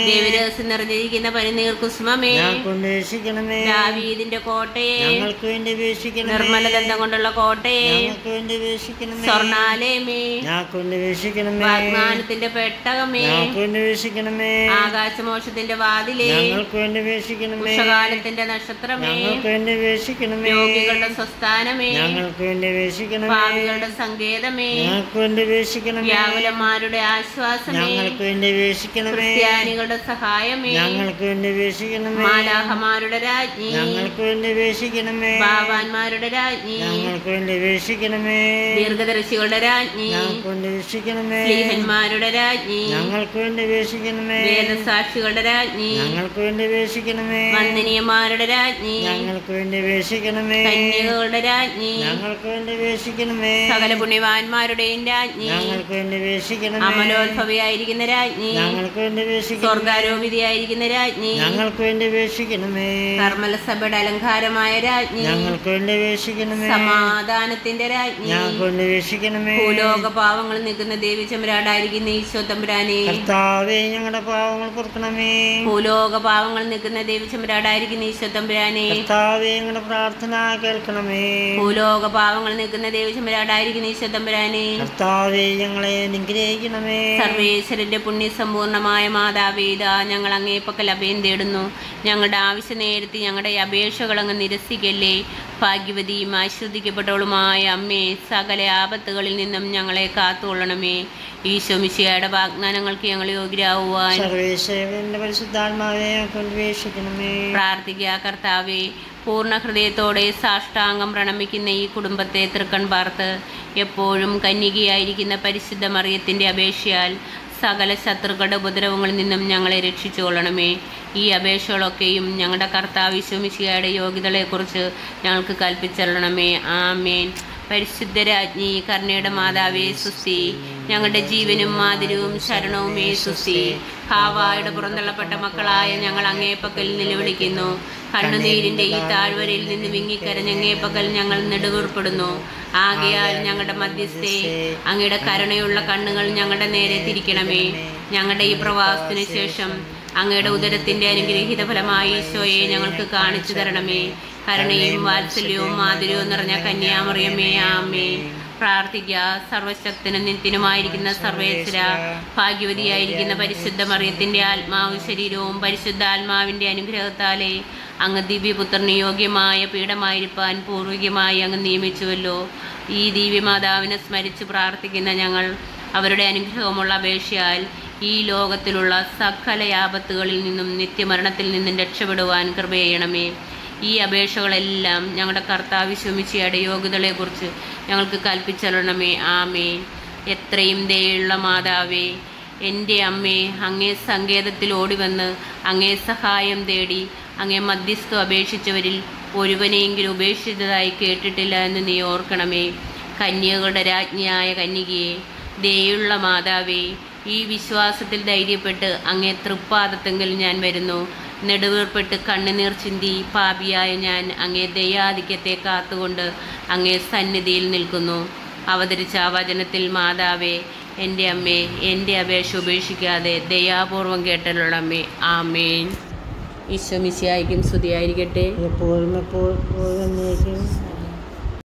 ദേവരഹസ്യം നിറഞ്ഞിരിക്കുന്ന പനിനീർ കുസുമമേ, ഞങ്ങൾക്ക് വേണ്ടി അപേക്ഷിക്കണമേ. ദാവീദിന്റെ കോട്ടയെ, ഞങ്ങൾക്ക് വേണ്ടി അപേക്ഷിക്കണമേ. നിർമ്മല ദന്തം കൊണ്ടുള്ള കോട്ടയെ, ഞങ്ങൾക്ക് വേണ്ടി അപേക്ഷിക്കണമേ. സ്വർണാലയമേ, ഞങ്ങൾക്ക് വേണ്ടി അപേക്ഷിക്കണമേ. വാഗ്ദാനത്തിന്റെ പെട്ടകമേ, ഞങ്ങൾക്ക് വേണ്ടി അപേക്ഷിക്കണമേ. ആകാശമോക്ഷത്തിന്റെ വാതിലേ, ഞങ്ങൾക്ക് വേണ്ടി അപേക്ഷിക്കണമേ. ഉഷകാലത്തിന്റെ നക്ഷത്രമേ, ഞങ്ങൾക്ക് വേണ്ടി അപേക്ഷിക്കണമേ. രോഗികളുടെ സ്വസ്ഥാനമേ, ഞങ്ങൾക്ക് വേണ്ടി അപേക്ഷിക്കണമേ. പാപികളുടെ സങ്കേതമേ, ഞങ്ങൾക്ക് വേണ്ടി അപേക്ഷിക്കണമേ. വ്യാകുലന്മാരുടെ ആശ്വാസമേ, ഞങ്ങൾക്ക് വേണ്ടി അപേക്ഷിക്കണമേ. ക്രിസ്ത്യാനികളുടെ സഹായമേ, ഞങ്ങൾക്ക് വേണ്ടി അപേക്ഷിക്കണമേ. മാലാഹമാരുടെ രാജ്ഞി, ഞങ്ങൾക്ക് വേണ്ടി അപേക്ഷിക്കണമേ. ഭാവാന്മാരുടെ രാജ്ഞി, ഞങ്ങൾക്ക് വേണ്ടി അപേക്ഷിക്കണമേ. ദീർഘദർശികളുടെ രാജ്ഞി, ഞങ്ങൾക്ക് വേണ്ടി അപേക്ഷിക്കണമേ. സ്ലീഹന്മാരുടെ രാജ്ഞി, ഞങ്ങൾക്ക് വേണ്ടി അപേക്ഷിക്കണമേ. വേദസാക്ഷികളുടെ രാജ്ഞി, ഞങ്ങൾക്ക് വേണ്ടി അപേക്ഷിക്കണമേ. വന്ദനീയന്മാരുടെ രാജ്ഞി, ഞങ്ങൾക്ക് വേണ്ടി അപേക്ഷിക്കണമേ. കന്യകകളുടെ രാജ്ഞി, ഞങ്ങൾക്ക് വേണ്ടി അപേക്ഷിക്കണമേ. സകല പുണ്യവാന്മാരുടെയും രാജ്ഞി, ഞങ്ങൾക്ക് വേണ്ടി അപേക്ഷിക്കണമേ. അമലോത്ഭവിയായിരിക്കുന്ന രാജ്ഞി, ഞങ്ങൾക്ക് വേണ്ടി അപേക്ഷിക്കണമേ. സ്വർഗാരോപിതയായിരിക്കുന്ന രാജ്ഞി, ഞങ്ങൾക്ക് വേണ്ടി അപേക്ഷിക്കണമേ. കർമ്മല സഭയുടെ അലങ്കാരമായ രാജ്ഞി, ഞങ്ങൾക്ക് വേണ്ടി അപേക്ഷിക്കണമേ. സമാധാനത്തിന്റെ രാജ്ഞി, ഞങ്ങൾക്ക് വേണ്ടി അപേക്ഷിക്കണമേ. ഭൂലോക പാവങ്ങൾ നിൽക്കുന്ന ദേവി ചെമ്പരാടായിരിക്കുന്ന ഈശോ തമ്പുരാനെ, കർത്താവേ ഞങ്ങളുടെ പാവങ്ങൾ പൊറുക്കണമേ. ഭൂലോക പാവങ്ങൾ നിൽക്കുന്ന ദേവി ചെമ്പരാടായിരിക്കുന്ന ഈശോ തമ്പുരാനെ, കർത്താവേ ഞങ്ങളുടെ പ്രാർത്ഥന കേൾക്കണമേ. ഭൂലോക പാവങ്ങൾ നിൽക്കുന്ന ദേവി ചെമ്പരാടായിരിക്കുന്ന ഈശോ തമ്പുരാനെ, കർത്താവേ ഞങ്ങളെ അനുഗ്രഹിക്കണമേ. സർവേശ്വരന്റെ പുണ്യസമ്പൂർണമായ മാതാവേ, ഇതാ ഞങ്ങൾ അങ്ങേ പക്കൽ അഭയം തേടുന്നു. ഞങ്ങളുടെ ആവശ്യ നേരത്ത് ഞങ്ങളുടെ അപേക്ഷകൾ അങ്ങ് നിരസിക്കല്ലേ. ഭാഗ്യവതിയും ആശ്രദിക്കപ്പെട്ടവളുമായ അമ്മേ, സകല ആപത്തുകളിൽ നിന്നും ഞങ്ങളെ കാത്തുകൊള്ളണമേ. ഈശോ മിശിഹായുടെ വാഗ്ദാനങ്ങൾക്ക് ഞങ്ങൾ യോഗ്യരാകുവാൻ സർവേശ്വരന്റെ പരിശുദ്ധാത്മാവേ ഞങ്ങൾക്ക് അപേക്ഷിക്കണമേ. പ്രാർത്ഥിക്കുക. കർത്താവേ, പൂർണ്ണ ഹൃദയത്തോടെ സാഷ്ടാംഗം പ്രണമിക്കുന്ന ഈ കുടുംബത്തെ തൃക്കൺ പാർത്ത് എപ്പോഴും കന്യകയായിരിക്കുന്ന പരിശുദ്ധ മറിയത്തിൻ്റെ അപേക്ഷയാൽ സകല ശത്രുക്കളുടെ ഉപദ്രവങ്ങളിൽ നിന്നും ഞങ്ങളെ രക്ഷിച്ചു കൊള്ളണമേ. ഈ അപേക്ഷകളൊക്കെയും ഞങ്ങളുടെ കർത്താവ് ഈശോ മിശിഹായുടെ യോഗ്യതകളെക്കുറിച്ച് ഞങ്ങൾക്ക് കൽപ്പിച്ചരണമേ. ആമേൻ. പരിശുദ്ധരാജ്ഞി, കരുണയുടെ മാതാവേ സുസ്തി. ഞങ്ങളുടെ ജീവനും മാതിരവും ശരണവുമേ സുസ്തി. ഹാവായുടെ പുറന്തള്ളപ്പെട്ട മക്കളായ ഞങ്ങൾ അങ്ങേപ്പക്കൽ നിലവിളിക്കുന്നു. കണ്ണുനീരിൻ്റെ ഈ താഴ്വരയിൽ നിന്ന് വിങ്ങിക്കരഞ്ഞ് അങ്ങേപ്പക്കൽ ഞങ്ങൾ നെടുവീർപ്പെടുന്നു. ആകയാൽ ഞങ്ങളുടെ മധ്യസ്ഥേ, അങ്ങയുടെ കരുണയുള്ള കണ്ണുകൾ ഞങ്ങളുടെ നേരെ തിരിക്കണമേ. ഞങ്ങളുടെ ഈ പ്രവാസത്തിന് ശേഷം അങ്ങയുടെ ഉദരത്തിൻ്റെ അനുഗ്രഹീത ഫലമായി ഈശോയെ ഞങ്ങൾക്ക് കാണിച്ചു തരണമേ. കരുണയും വാത്സല്യവും മാധുര്യവും നിറഞ്ഞ കന്യാമറിയമേ, ആമേൻ. പ്രാർത്ഥിക്കുക. സർവശക്തനും നിത്യനുമായിരിക്കുന്ന സർവേശ്വര, ഭാഗ്യവതിയായിരിക്കുന്ന പരിശുദ്ധ മറിയത്തിൻ്റെ ആത്മാവും ശരീരവും പരിശുദ്ധാത്മാവിൻ്റെ അനുഗ്രഹത്താലേ അങ്ങ് ദിവ്യപുത്രന് യോഗ്യമായ പീഠമായിരിക്കാൻ പൂർവികമായി അങ്ങ് നിയമിച്ചുവല്ലോ. ഈ ദിവ്യമാതാവിനെ സ്മരിച്ച് പ്രാർത്ഥിക്കുന്ന ഞങ്ങൾ അവരുടെ അനുഗ്രഹമുള്ള അപേക്ഷയാൽ ഈ ലോകത്തിലുള്ള സകല ആപത്തുകളിൽ നിന്നും നിത്യമരണത്തിൽ നിന്നും രക്ഷപ്പെടുവാൻ കൃപ ചെയ്യണമേ. ഈ അപേക്ഷകളെല്ലാം ഞങ്ങളുടെ കർത്താവ് ഈശോ മിശിഹായുടെ യോഗ്യതകളെക്കുറിച്ച് ഞങ്ങൾക്ക് കൽപ്പിച്ചരണമേ. ആമേൻ. എത്രയും ദയുള്ള മാതാവേ, എൻ്റെ അമ്മേ, അങ്ങേ സങ്കേതത്തിൽ ഓടിവന്ന് അങ്ങേ സഹായം തേടി അങ്ങേ മധ്യസ്ഥം അപേക്ഷിച്ചവരിൽ ഒരുവനെയെങ്കിലും ഉപേക്ഷിച്ചതായി കേട്ടിട്ടില്ല എന്ന് നീ ഓർക്കണമേ. കന്യകളുടെ രാജ്ഞിയായ കന്യകയെ, ദയുള്ള മാതാവേ, ഈ വിശ്വാസത്തിൽ ധൈര്യപ്പെട്ട് അങ്ങേ തൃപ്പാദത്തെങ്കിൽ ഞാൻ വരുന്നു. നെടുവീർപ്പെട്ട് കണ്ണുനീർ ചിന്തി പാപിയായ ഞാൻ അങ്ങേ ദയാധിക്യത്തെ കാത്തുകൊണ്ട് അങ്ങേ സന്നിധിയിൽ നിൽക്കുന്നു. അവതരിച്ച ആ വചനത്തിൽ മാതാവേ, എൻ്റെ അമ്മേ, എൻ്റെ അപേക്ഷ ഉപേക്ഷിക്കാതെ ദയാപൂർവം കേട്ടലുള്ളമ്മേ. ആമേൻ. ഈശോ മിശിഹായ്ക്കും സ്തുതിയായിരിക്കട്ടെ. എപ്പോഴും എപ്പോഴും